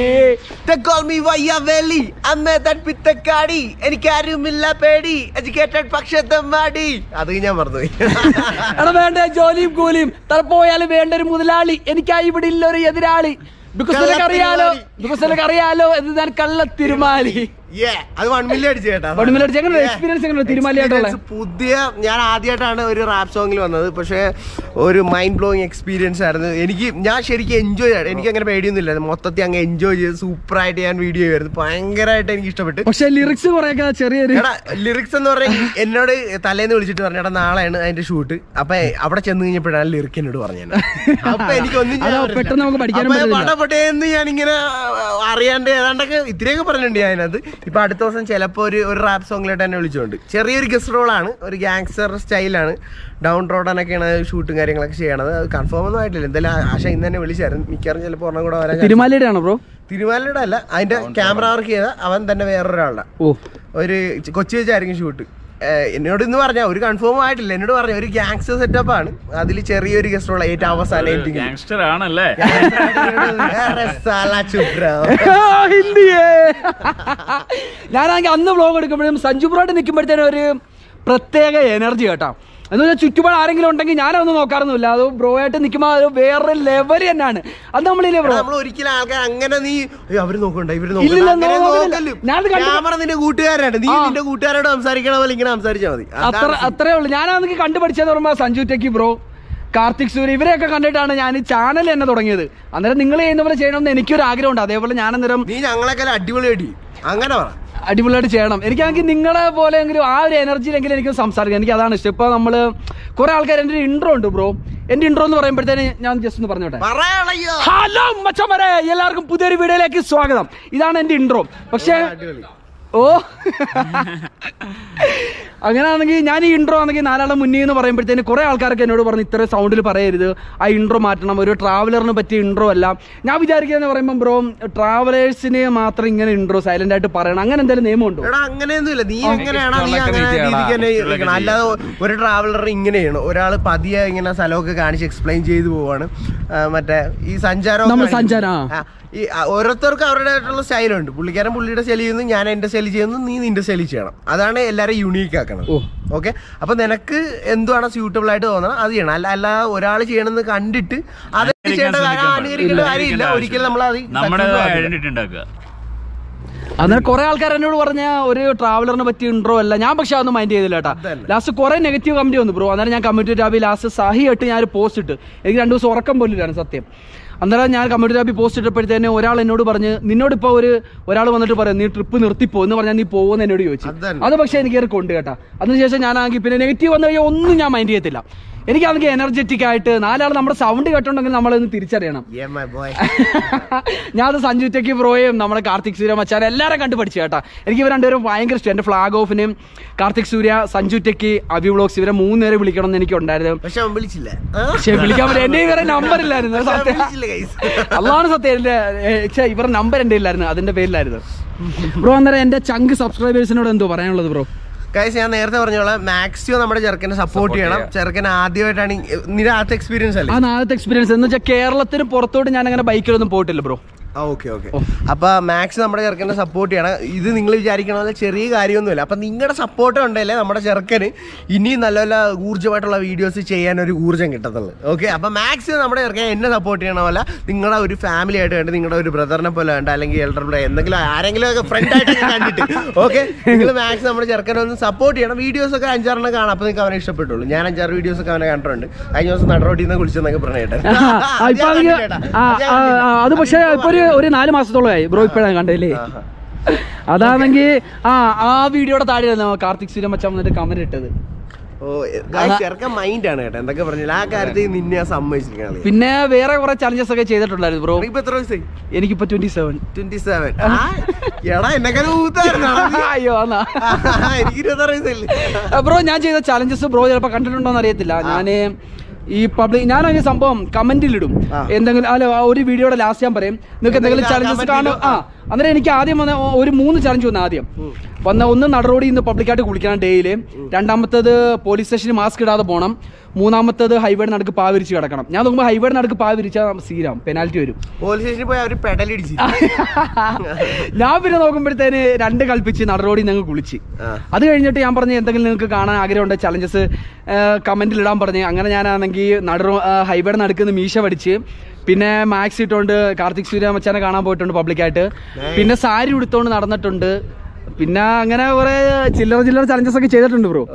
എനിക്കാരുമില്ല പേടി, എഡ്യൂക്കേറ്റഡ് പക്ഷേ തെമ്മാടി. അത് ഞാൻ മറന്നുപോയി. എടാ വേണ്ട ജോലിയും കൂലിയും തലപ്പോയാലും വേണ്ട ഒരു മുതലാളി, എനിക്കായി ഇവിടെ ഇല്ല ഒരു എതിരാളി. ബിക്കോസ് അറിയാലോ ബിക്കോസ് അറിയാലോ ഇത് ഞാൻ കള്ള തിരുമാലി. അത് വൺ മില്യൺ അടിച്ചു കേട്ടാ. വൺ മില്യൺ അടിച്ചു. എങ്ങനെ എക്സ്പീരിയൻസ് എങ്ങനെ തിരുമാലിയായിട്ടുള്ള? പുതിയ ഞാൻ ആദ്യമായിട്ടാണ് ഒരു റാപ്പ് സോങ്ങിൽ വന്നത്. പക്ഷേ ഒരു മൈൻഡ് ബ്ലോയിങ് എക്സ്പീരിയൻസ് ആയിരുന്നു. എനിക്ക് ഞാൻ ശരിക്കും എൻജോയ് ചെയ്തു. എനിക്ക് അങ്ങനെ പേടിയൊന്നുമില്ല. മൊത്തത്തിൽ അങ്ങ് എൻജോയ് ചെയ്ത് സൂപ്പറായിട്ട് ഞാൻ വീഡിയോ ആയിരുന്നു. ഭയങ്കരമായിട്ട് എനിക്ക് ഇഷ്ടപ്പെട്ടു. പക്ഷേ ലിറിക്സ് കുറെയൊക്കെ ചെറിയൊരു ലിറിക്സ് എന്ന് പറഞ്ഞാൽ എന്നോട് തലേന്ന് വിളിച്ചിട്ട് പറഞ്ഞു, എടാ നാളെയാണ് അതിന്റെ ഷൂട്ട്. അപ്പൊ അവിടെ ചെന്ന് കഴിഞ്ഞപ്പോഴാണ് ലിറിക് എന്നോട് പറഞ്ഞത്. അപ്പൊ എനിക്കൊന്നും പെട്ടെന്ന് നമുക്ക് പഠിക്കാൻ പടപെട്ടേന്ന് ഞാനിങ്ങനെ അറിയാണ്ട് ഏതാണ്ടൊക്കെ ഇത്രയൊക്കെ പറഞ്ഞിട്ടുണ്ട് ഞാൻ അതിനകത്ത്. ഇപ്പൊ അടുത്ത ദിവസം ചിലപ്പോ ഒരു ഒരു റാപ്പ് സോങ്ങിലോട്ട് തന്നെ വിളിച്ചുകൊണ്ട് ചെറിയൊരു ഗസ്റ്റ് റോളാണ്, ഒരു ഗാങ്സ്റ്റർ സ്റ്റൈലാണ്. ഡൗൺ റോഡനൊക്കെയാണ് ഷൂട്ടും കാര്യങ്ങളൊക്കെ ചെയ്യണത്. അത് കൺഫേം ഒന്നും ആയിട്ടില്ല. എന്തായാലും ആശ ഇന്ന് തന്നെ വിളിച്ചായിരുന്നു. മിക്കവാറും ചിലപ്പോൾ ഒരെണ്ണം കൂടെ വരാൻ. തിരുമാലിയുടെ ആണോ ബ്രോ? തിരുമാലിയുടെ അല്ല, അതിന്റെ ക്യാമറ വർക്ക് ചെയ്ത അവൻ തന്നെ വേറൊരാളുടെ ഒരു കൊച്ചി വെച്ചായിരിക്കും ഷൂട്ട്. എന്നോട് ഇന്ന് പറഞ്ഞ ഒരു കൺഫേം ആയിട്ടില്ല. എന്നോട് പറഞ്ഞ ഒരു ഗാങ്സ്റ്റർ സെറ്റപ്പ് ആണ്. അതിൽ ചെറിയൊരു ഗസ്റ്റ് റോൾ ഏറ്റവും അവസാനം ഞാനാണെങ്കിൽ അന്ന് വ്ലോഗ് എടുക്കുമ്പോഴും സഞ്ജു ബ്രോയിട്ട് നിൽക്കുമ്പോഴത്തേനും ഒരു പ്രത്യേക എനർജി കേട്ടോ. എന്ന് വെച്ചാൽ ചുറ്റുപാട് ആരെങ്കിലും ഉണ്ടെങ്കിൽ ഞാനൊന്നും നോക്കാറൊന്നുമില്ല. അത് ബ്രോ ആയിട്ട് നിൽക്കുമ്പോൾ അത് വേറെ ലെവൽ തന്നെയാണ്. അത് നമ്മളില്ലേ ബ്രോ, നമ്മൾ ഒരിക്കലും ആൾക്കാർ അങ്ങനെ നീ അവര് നോക്കണ്ട ഇവര് നിന്റെ കൂട്ടുകാരാണ്, നീ നിന്റെ കൂട്ടുകാരോട് സംസാരിക്കണ പോലെ ഇങ്ങനെ സംസാരിച്ചാൽ മതി. അത്ര അത്രേ ഉള്ളൂ. ഞാനാണെങ്കിൽ കണ്ടുപഠിച്ചതെന്ന് പറയുമ്പോൾ സഞ്ജു ടെക്കി ബ്രോ, കാർത്തിക് സൂര്യ ഇവരെയൊക്കെ കണ്ടിട്ടാണ് ഞാൻ ഈ ചാനൽ തന്നെ തുടങ്ങിയത്. അന്നേരം നിങ്ങൾ ചെയ്യുന്ന പോലെ ചെയ്യണമെന്ന് എനിക്കൊരു ആഗ്രഹമുണ്ട്. അതേപോലെ ഞാൻ അന്നേരം നീ ഞങ്ങളെക്കാൾ അടിപൊളിയായിട്ട് അങ്ങനെ പറ അടിപൊളിയായിട്ട് ചെയ്യണം. എനിക്കാണെങ്കിൽ നിങ്ങളെ പോലെ എങ്കിലും ആ ഒരു എനർജിയിലെങ്കിലും എനിക്ക് സംസാരിക്കാം. എനിക്ക് അതാണ് ഇഷ്ടം. ഇപ്പൊ നമ്മള് കുറെ ആൾക്കാർ എന്റെ ഒരു ഇൻട്രോ ഉണ്ട് ബ്രോ. എന്റെ ഇൻട്രോ എന്ന് പറയുമ്പോഴത്തേന് ഞാൻ ജസ്റ്റ് ഒന്ന് പറഞ്ഞോട്ടെ. ഹലോ മച്ചന്മാരെ, എല്ലാവർക്കും പുതിയൊരു വീഡിയോയിലേക്ക് സ്വാഗതം. ഇതാണ് എന്റെ ഇൻട്രോ. പക്ഷേ ഓ അങ്ങനെയാണെങ്കിൽ ഞാൻ ഈ ഇൻട്രോ ആണെങ്കിൽ നാലാളെ മുന്നേ എന്ന് പറയുമ്പോഴത്തേന് കുറെ ആൾക്കാരൊക്കെ എന്നോട് പറഞ്ഞു ഇത്ര സൗണ്ടിൽ പറയരുത്, ആ ഇൻട്രോ മാറ്റണം, ഒരു ട്രാവലറിന് പറ്റിയ ഇൻട്രോ അല്ല. ഞാൻ വിചാരിക്കുകയെന്ന് പറയുമ്പോൾ ബ്രോ ട്രാവലേഴ്സിന് മാത്രം ഇങ്ങനെ ഇൻട്രോ സൈലന്റ് ആയിട്ട് പറയണം, അങ്ങനെ എന്തെങ്കിലും നിയമമുണ്ടോ? അങ്ങനെയൊന്നുമില്ല, നീ എങ്ങനെയാണോ നീ അങ്ങനെ രീതിക്ക് തന്നെ ഇരിക്കണം. അല്ലാതെ ഒരു ട്രാവലർ ഇങ്ങനെയാണ്, ഒരാൾ പതിയെ ഇങ്ങനെ സ്ഥലമൊക്കെ കാണിച്ച് എക്സ്പ്ലെയിൻ ചെയ്തു പോവാണ്. മറ്റേ ഈ സഞ്ചാരം സഞ്ചാരം ഈ ഓരോരുത്തർക്കും അവരുടേതായിട്ടുള്ള സ്റ്റൈലുണ്ട്. പുള്ളിക്കാരൻ പുള്ളിയുടെ സ്റ്റൈൽ ചെയ്യുന്നു, ഞാൻ എന്റെ സ്റ്റൈൽ ചെയ്യുന്നു, നീ നിന്റെ സ്റ്റൈൽ ചെയ്യണം. അതാണ് എല്ലാവരും യൂണീക്ക് ആക്കണം. ഓക്കെ, അപ്പൊ നിനക്ക് എന്തുവാണ് സ്യൂട്ടബിൾ ആയിട്ട് തോന്നണം അത് ചെയ്യണം. അല്ല അല്ല ഒരാൾ ചെയ്യണമെന്ന് കണ്ടിട്ട് അത് ചെയ്യേണ്ട കാര്യം അനുകരിക്കേണ്ട കാര്യമില്ല ഒരിക്കലും. നമ്മൾ അന്നേരം കുറെ ആൾക്കാർ എന്നോട് പറഞ്ഞ ഒരു ട്രാവലറിനെ പറ്റിയ ഇൻട്രോ അല്ല. ഞാൻ പക്ഷെ അതൊന്നും മൈൻഡ് ചെയ്തില്ല കേട്ടാ. ലാസ്റ്റ് കുറെ നെഗറ്റീവ് കമന്റ് വന്നു ബ്രോ. അന്നേരം ഞാൻ കമ്മ്യൂണിറ്റി ടാബിൽ ലാസ്റ്റ് സഹി ഇട്ട് ഞാൻ പോസ്റ്റ് ഇട്ട്, എനിക്ക് രണ്ടു ദിവസം ഉറക്കം പോലില്ലാണ് സത്യം. അന്നേരം ഞാൻ കമ്മ്യൂണിറ്റി ടാബിൽ പോസ്റ്റ് ഇട്ടപ്പോഴത്തേന് ഒരാൾ എന്നോട് പറഞ്ഞ് നിന്നോട് ഇപ്പോൾ ഒരു ഒരാൾ വന്നിട്ട് പറയാം നീ ട്രിപ്പ് നിർത്തിപ്പോ എന്ന് പറഞ്ഞാൽ നീ പോകുമെന്ന് എന്നോട് ചോദിച്ചു. അത് പക്ഷേ എനിക്ക് കൊണ്ട് കേട്ടാ. അതിനുശേഷം ഞാനാണെങ്കിൽ പിന്നെ നെഗറ്റീവ് വന്നു കഴിഞ്ഞാൽ ഒന്നും ഞാൻ മൈൻഡ് ചെയ്യത്തില്ല. എനിക്കാണെങ്കിൽ എനർജറ്റിക് ആയിട്ട് നാലാൾ നമ്മുടെ സൗണ്ട് കേട്ടോണ്ടെങ്കിൽ നമ്മളൊന്ന് തിരിച്ചറിയണം. ഞാൻ അത് സഞ്ജു ടെക്കി ബ്രോയും നമ്മുടെ കാർത്തിക് സൂര്യ മച്ചാൻ എല്ലാവരും കണ്ടു പഠിച്ചു കേട്ടാ. എനിക്ക് ഇവർ രണ്ടുപേരും ഭയങ്കര ഇഷ്ടം. എന്റെ ഫ്ലാഗ് ഓഫിനും കാർത്തിക് സൂര്യ, സഞ്ജു ടെക്കി, അഭി വ്ളോഗ്സ് ഇവരെ മൂന്നുപേരെ വിളിക്കണം എന്ന് എനിക്ക് ഉണ്ടായിരുന്നു. പക്ഷെ വിളിക്കാൻ പറ്റില്ല, എന്റെ ഇവരെ നമ്പർ ഇല്ലായിരുന്നു. അതാണ് സത്യം, എന്റെ ഇവരുടെ നമ്പർ എന്റെ ഇല്ലായിരുന്നു, അതിന്റെ പേരിലായിരുന്നു ബ്രോ. അന്നേരം എന്റെ ചങ്ക് സബ്സ്ക്രൈബേഴ്സിനോട് എന്തോ പറയാനുള്ളത് ബ്രോ? ഗൈസ് ഞാൻ നേരത്തെ പറഞ്ഞോളാം, മാക്സിമം നമ്മുടെ ചെറുക്കനെ സപ്പോർട്ട് ചെയ്യണം. ചെറുക്കൻ ആദ്യമായിട്ടാണ് നിന്റെ ആദ്യത്തെ എക്സ്പീരിയൻസ് അല്ലേ? ആ ആദ്യത്തെ എക്സ്പീരിയൻസ് എന്ന് വെച്ചാൽ കേരളത്തിന് പുറത്തോട്ട് ഞാൻ അങ്ങനെ ബൈക്കിലൊന്നും പോയിട്ടില്ല ബ്രോ. ഓക്കെ ഓക്കെ അപ്പൊ മാക്സിമം നമ്മുടെ ചെറുക്കനെ സപ്പോർട്ട് ചെയ്യണം. ഇത് നിങ്ങൾ വിചാരിക്കണ പോലെ ചെറിയ കാര്യമൊന്നുമില്ല. അപ്പൊ നിങ്ങളുടെ സപ്പോർട്ട് ഉണ്ടല്ലേ നമ്മുടെ ചെറുക്കന് ഇനിയും നല്ല നല്ല ഊർജ്ജമായിട്ടുള്ള വീഡിയോസ് ചെയ്യാൻ ഒരു ഊർജ്ജം കിട്ടത്തുള്ളൂ. ഓക്കെ, അപ്പൊ മാക്സിമം നമ്മുടെ ചെറുക്കനെ എന്നെ സപ്പോർട്ട് ചെയ്യണ പോലെ നിങ്ങളുടെ ഒരു ഫാമിലി ആയിട്ട് കണ്ട്, നിങ്ങളുടെ ഒരു ബ്രദറിനെ പോലെ കണ്ട്, അല്ലെങ്കിൽ എൽഡർ ബ്രദർ എന്തെങ്കിലും ആരെങ്കിലും ഒക്കെ ഫ്രണ്ട് ആയിട്ട് കണ്ടിട്ട് ഓക്കെ നിങ്ങൾ മാക്സിമം നമ്മുടെ ചെറുക്കനെ ഒന്ന് സപ്പോർട്ട് ചെയ്യണം. വീഡിയോസ് ഒക്കെ അഞ്ചാറെണ്ണം കാണാം, അപ്പൊ നിങ്ങൾക്ക് അവനെ ഇഷ്ടപ്പെട്ടുള്ളൂ. ഞാൻ അഞ്ചാറ് വീഡിയോസ് ഒക്കെ അവനെ കണ്ടിട്ടുണ്ട്. കഴിഞ്ഞ ദിവസം നടറോട്ടിൽ നിന്ന് കുളിച്ചെന്നൊക്കെ പറഞ്ഞേട്ടെ. അത് പക്ഷേ ഒരു നാല് മാസത്തോളമായി ബ്രോ ഇപ്പോഴാണ് കണ്ടല്ലേ. അതാണെങ്കിൽ ആ ആ വീഡിയോയുടെ താഴെ കാർത്തിക് സൂര്യ മച്ചാൻ വന്നിട്ട് കമന്റ് ഇട്ടത്. എന്തൊക്കെ പറഞ്ഞില്ല ആ കാര്യത്തിൽ നിന്നെ സമ്മതിച്ചിരിക്കണം. പിന്നെ വേറെ കുറെ ചലഞ്ചസ് ഒക്കെ ചെയ്തിട്ടുണ്ടായിരുന്നു ബ്രോ. ഇപ്പൊ എത്ര വയസ്സായി? എനിക്കിപ്പോ ട്വന്റി സെവൻ ട്വന്റി സെവൻ എടാ എന്നെക്കാൾ അയ്യോ എന്നാ എനിക്ക് ഇരുപത്താറ് വയസ്സല്ലേ ബ്രോ. ഞാൻ ചെയ്ത ചലഞ്ചസ് ബ്രോ ചിലപ്പോ കണ്ടിട്ടുണ്ടോന്ന് അറിയത്തില്ല. ഞാന് ഈ പബ്ലിക് ഞാനങ്ങനെ സംഭവം കമന്റിലിടും എന്തെങ്കിലും. അല്ല ഒരു വീഡിയോയുടെ ലാസ്റ്റ് ഞാൻ പറയും നിങ്ങൾക്ക് എന്തെങ്കിലും ചലഞ്ചസ് കാണും. ആ അന്നേരം എനിക്ക് ആദ്യം വന്ന ഒരു മൂന്ന് ചലഞ്ച് വന്നു. ആദ്യം വന്ന ഒന്ന് നടറോടി ഇന്ന് പബ്ലിക്കായിട്ട് കുളിക്കണം ഡെയിലി, രണ്ടാമത്തേത് പോലീസ് സ്റ്റേഷനിൽ മാസ്ക് ഇടാതെ പോകണം, മൂന്നാമത്തേത് ഹൈവേയുടെ നടുക്ക് പാവിരിച്ച് കിടക്കണം. ഞാൻ നോക്കുമ്പോൾ ഹൈവേയുടെ നടുക്ക് പാവിരിച്ചാൽ സീരാം പെനാൽറ്റി വരും. പോലീസ് സ്റ്റേഷനിൽ പോയി അവർ പെടലിടിച്ച് ഞാൻ പിന്നെ നോക്കുമ്പോഴത്തേന് രണ്ട് കൽപ്പിച്ച് നടറോടി ഞങ്ങൾ കുളിച്ച്. അത് കഴിഞ്ഞിട്ട് ഞാൻ പറഞ്ഞ് എന്തെങ്കിലും നിങ്ങൾക്ക് കാണാൻ ആഗ്രഹമുണ്ട് ചലഞ്ചസ് കമന്റിൽ ഇടാൻ പറഞ്ഞ്. അങ്ങനെ ഞാനാണെങ്കിൽ നടറോ ഹൈവേയുടെ നടുക്കുന്ന് മീശ പഠിച്ച്, പിന്നെ മാക്സ് ഇട്ടുകൊണ്ട് കാർത്തിക് സൂര്യ മച്ചാനെ കാണാൻ പോയിട്ടുണ്ട് പബ്ലിക്കായിട്ട്, പിന്നെ സാരി ഉടുത്തോണ്ട് നടന്നിട്ടുണ്ട്, പിന്നെ അങ്ങനെ കുറെ ചില്ലറ ചില്ലറ ചലഞ്ചസ് ഒക്കെ ചെയ്തിട്ടുണ്ട് ബ്രോ.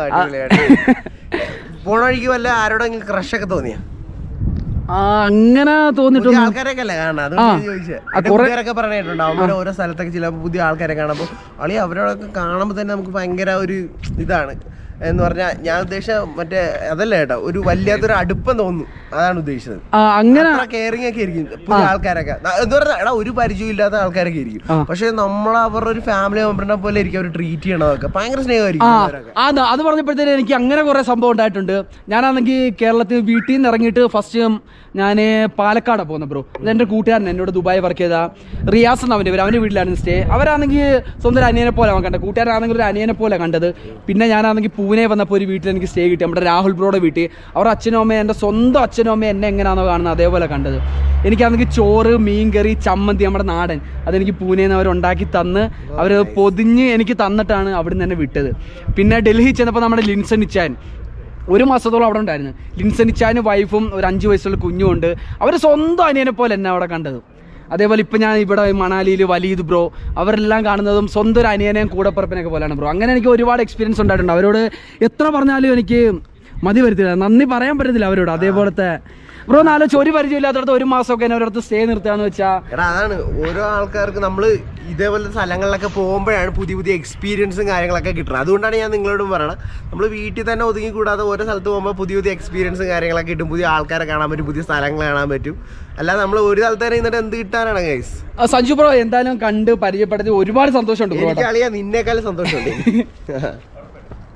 പോണ വഴിക്ക് വല്ല ആരോടെങ്കിലും ക്രഷ് ഒക്കെ തോന്നിയ? അങ്ങനെ തോന്നിട്ടുണ്ട്. ആൾക്കാരൊക്കെ അല്ലേ കാണാൻ, അതുകൊണ്ട് ചോദിച്ചൊക്കെ പറഞ്ഞിട്ടുണ്ട്. അവന്മാരെ ഓരോ സ്ഥലത്തൊക്കെ ചില പുതിയ ആൾക്കാരെ കാണുമ്പോൾ അളി അവരോടൊക്കെ കാണുമ്പോൾ തന്നെ നമുക്ക് ഭയങ്കര ഒരു ഇതാണ് എന്ന് പറഞ്ഞാൽ ഞാൻ ഉദ്ദേശിച്ച മറ്റേ അതല്ല കേട്ടോ, ഒരു വല്ലാത്തൊരു അടുപ്പം തോന്നുന്നു, അതാണ് ഉദ്ദേശിച്ചത്. അങ്ങനെ കെയറിംഗ് ഒക്കെ ആയിരിക്കും പുതിയ ആൾക്കാരൊക്കെ എന്ന് പറഞ്ഞാൽ എടാ ഒരു പരിചയം ഇല്ലാത്ത ആൾക്കാരൊക്കെ ആയിരിക്കും, പക്ഷെ നമ്മൾ അവരുടെ ഒരു ഫാമിലി മെമ്പറിനെ പോലെ ആയിരിക്കും അവർ ട്രീറ്റ് ചെയ്യണതൊക്കെ. ഭയങ്കര സ്നേഹമായിരിക്കും. അതെ, അത് പറഞ്ഞപ്പോഴത്തേനും എനിക്ക് അങ്ങനെ കുറെ സംഭവം ഉണ്ടായിട്ടുണ്ട്. ഞാനാണെങ്കിൽ കേരളത്തിൽ വീട്ടിൽ നിന്ന് ഇറങ്ങിയിട്ട് ഫസ്റ്റ് ഞാൻ പാലക്കാടാണ് പോകുന്നത് ബ്രോ. എൻ്റെ കൂട്ടുകാരൻ എന്നോട് ദുബായ് വർക്ക് ചെയ്ത റിയാസ് എന്ന് അവൻ്റെ പേര്, അവൻ്റെ വീട്ടിലായിരുന്നു സ്റ്റേ. അവരാണെങ്കിൽ സ്വന്തം അനിയനെ പോലെ അവൻ കണ്ടത്, കൂട്ടുകാരാണെങ്കിൽ ഒരു അനിയനെ പോലെ കണ്ടത്. പിന്നെ ഞാനാണെങ്കിൽ പൂനെ വന്നപ്പോൾ ഒരു വീട്ടിൽ എനിക്ക് സ്റ്റേ കിട്ടി, നമ്മുടെ രാഹുൽ ബ്രോയുടെ വീട്ടിൽ. അവരുടെ അച്ഛനും അമ്മയും എൻ്റെ സ്വന്തം അച്ഛനും അമ്മയും എന്നെ എങ്ങനെയാണോ കാണുന്നത് അതേപോലെ കണ്ടത്. എനിക്കാണെങ്കിൽ ചോറ്, മീൻ കറി, ചമ്മന്തി നമ്മുടെ നാടൻ അതെനിക്ക് പൂനെയിൽ നിന്ന് അവരുണ്ടാക്കി തന്ന് അവർ പൊതിഞ്ഞ് എനിക്ക് തന്നിട്ടാണ് അവിടെ നിന്ന് തന്നെ വിട്ടത്. പിന്നെ ഡൽഹി ചെന്നപ്പോൾ നമ്മുടെ ലിൻസൺ ഇച്ചാൻ ഒരു മാസത്തോളം അവിടെ ഉണ്ടായിരുന്നു. ലിൻസൺ ഇച്ചാനും വൈഫും ഒരു അഞ്ച് വയസ്സുള്ള കുഞ്ഞുമുണ്ട്. അവർ സ്വന്തം അനിയനെ പോലെ എന്നെ അവിടെ കണ്ടത്. അതേപോലെ ഇപ്പം ഞാൻ ഇവിടെ മണാലിയിൽ വലീദ് ബ്രോ അവരെല്ലാം കാണുന്നതും സ്വന്തം ഒരു അനിയനെയും കൂടപ്പുറപ്പിനൊക്കെ പോലെയാണ് ബ്രോ. അങ്ങനെ എനിക്ക് ഒരുപാട് എക്സ്പീരിയൻസ് ഉണ്ടായിട്ടുണ്ട്. അവരോട് എത്ര പറഞ്ഞാലും എനിക്ക് മതി വരത്തില്ല, നന്ദി പറയാൻ പറ്റത്തില്ല അവരോട്. അതേപോലത്തെ ബ്രോ നാലോചിച്ച് ഒരു പരിചയമില്ലാത്തടത്ത് ഒരു മാസമൊക്കെ എന്നെ ഒരിടത്ത് സ്റ്റേ നിർത്തുകയെന്ന് വെച്ചാൽ എടാ അതാണ് ഓരോ ആൾക്കാർക്ക് നമ്മൾ ഇതേപോലത്തെ സ്ഥലങ്ങളിലൊക്കെ പോകുമ്പോഴാണ് പുതിയ പുതിയ എക്സ്പീരിയൻസും കാര്യങ്ങളൊക്കെ കിട്ടുന്നത്. അതുകൊണ്ടാണ് ഞാൻ നിങ്ങളോടും പറയണം, നമ്മൾ വീട്ടിൽ തന്നെ ഒതുങ്ങി കൂടാതെ ഓരോ സ്ഥലത്ത് പോകുമ്പോൾ പുതിയ പുതിയ എക്സ്പീരിയൻസും കാര്യങ്ങളൊക്കെ കിട്ടും, പുതിയ ആൾക്കാരെ കാണാൻ പറ്റും, പുതിയ സ്ഥലങ്ങൾ കാണാൻ പറ്റും. അല്ലാതെ നമ്മൾ ഒരു സ്ഥലത്ത് തന്നെ ഇന്നിട്ട് എന്ത് കിട്ടാനാണ് ഗൈസ്. സഞ്ജു ബ്രോ എന്തായാലും കണ്ട് പരിചയപ്പെടുത്തി ഒരുപാട് സന്തോഷമുണ്ട്. എനിക്ക് അറിയാം നിന്നേക്കാളും സന്തോഷമുണ്ട്.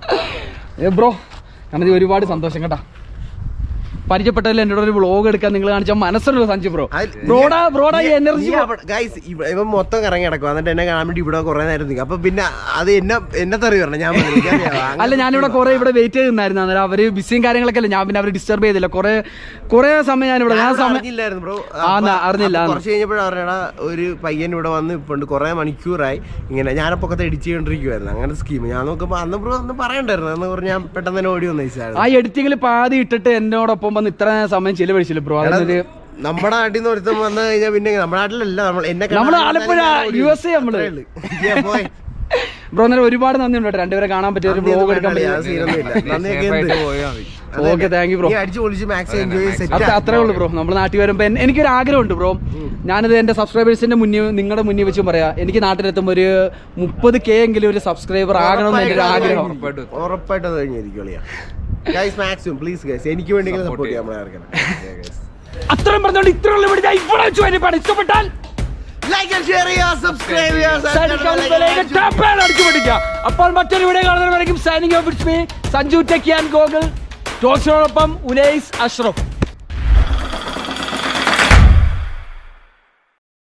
ഏ ബ്രോ കണ്ടത് ഒരുപാട് സന്തോഷം കേട്ടാ. പരിചയപ്പെട്ടതിൽ എന്നോട് ഒരു വ്ളോഗ് എടുക്കാൻ നിങ്ങൾ കാണിച്ച മനസ്സുള്ള സഞ്ജു ബ്രോ. ബ്രോഡാ ബ്രോഡാ എനർജി ഇവൻ മൊത്തം കറങ്ങി കിടക്കും. എന്നിട്ട് എന്നെ കാണാൻ വേണ്ടി ഇവിടെ കുറെ നേരം നിൽക്കും. അപ്പൊ പിന്നെ അത് എന്നെ എന്നെ തെറി പറഞ്ഞു. ഞാൻ അല്ല ഞാനിവിടെ കുറെ ഇവിടെ വെയിറ്റ് ചെയ്ത് നിന്നായിരുന്നു. അന്നേരം അവര് ബിസിയും കാര്യങ്ങളൊക്കെ അല്ലേ, ഞാൻ പിന്നെ അവര് ഡിസ്റ്റർബ് ചെയ്തില്ല. കുറെ കുറെ സമയം ഞാനിവിടെ ഞാൻ അറിഞ്ഞില്ലായിരുന്നു ബ്രോ. അറിഞ്ഞില്ല. കുറച്ച് കഴിഞ്ഞപ്പോഴും പറഞ്ഞാ ഒരു പയ്യൻ ഇവിടെ വന്ന് ഇപ്പൊ കുറെ മണിക്കൂറായി ഇങ്ങനെ ഞാനപ്പൊക്കത്തെ എഡിറ്റ് ചെയ്തോണ്ടിരിക്കുവായിരുന്നു. അങ്ങനെ സ്കീം ഞാൻ നോക്കുമ്പോ അന്ന് ബ്രോ അന്ന് പറയണ്ടായിരുന്നു. അന്ന് പറഞ്ഞ് ഞാൻ പെട്ടെന്ന് തന്നെ ഓടി വന്നു. ആ എഡിറ്റിംഗിൽ പാതി ഇട്ടിട്ട് എന്നോടൊപ്പം വന്ന് ഇത്ര സമയം ചിലവഴിച്ചില്ല ബ്രോ. അതൊരു നമ്മുടെ നാട്ടിൽ നിന്ന് ഒരുത്തം വന്നു കഴിഞ്ഞാൽ പിന്നെ നമ്മുടെ നാട്ടിലല്ല നമ്മൾ എന്നെ നമ്മള് ആലപ്പുഴ യു എസ് എ നമ്മള് ബ്രോ. അന്നേരം ഒരുപാട് നന്ദി ഉണ്ട് രണ്ടുപേരെ കാണാൻ പറ്റിയ ഒരു വ്ലോഗ് എടുക്കാൻ ഓക്കെ താങ്ക് യു ബ്രോ. അത്രേ ഉള്ളൂ ബ്രോ. നമ്മൾ നാട്ടിൽ വരുമ്പോ എനിക്കൊരു ആഗ്രഹമുണ്ട് ബ്രോ. ഞാനിത് എന്റെ സബ്സ്ക്രൈബേഴ്സിന്റെ മുന്നിൽ നിങ്ങളുടെ മുന്നിൽ വെച്ചും പറയാം, എനിക്ക് നാട്ടിലെത്തുമ്പോൾ ഒരു മുപ്പത് കെ എങ്കിലും ഒരു സബ്സ്ക്രൈബർ ആകണമെന്ന് എന്റെ ഒരു ആഗ്രഹം. ഉറപ്പായിട്ടും അത് കഴിഞ്ഞിരിക്കും. എനിക്ക് വേണ്ടി സപ്പോർട്ട് ചെയ്യാൻ അത്രയും പറഞ്ഞോണ്ട് ഇത്രയുള്ള ഇവിടെ ഇവിടെ വെച്ചു അതിനെ ഇഷ്ടപ്പെട്ടാൽ അപ്പോൾ മറ്റൊരു വീഡിയോ കാണുന്നവരായിരിക്കും. Signing off it's me Sanju techie and goggle. ടോക്സിനോടൊപ്പം ഉനൈസ് അഷ്റഫ്.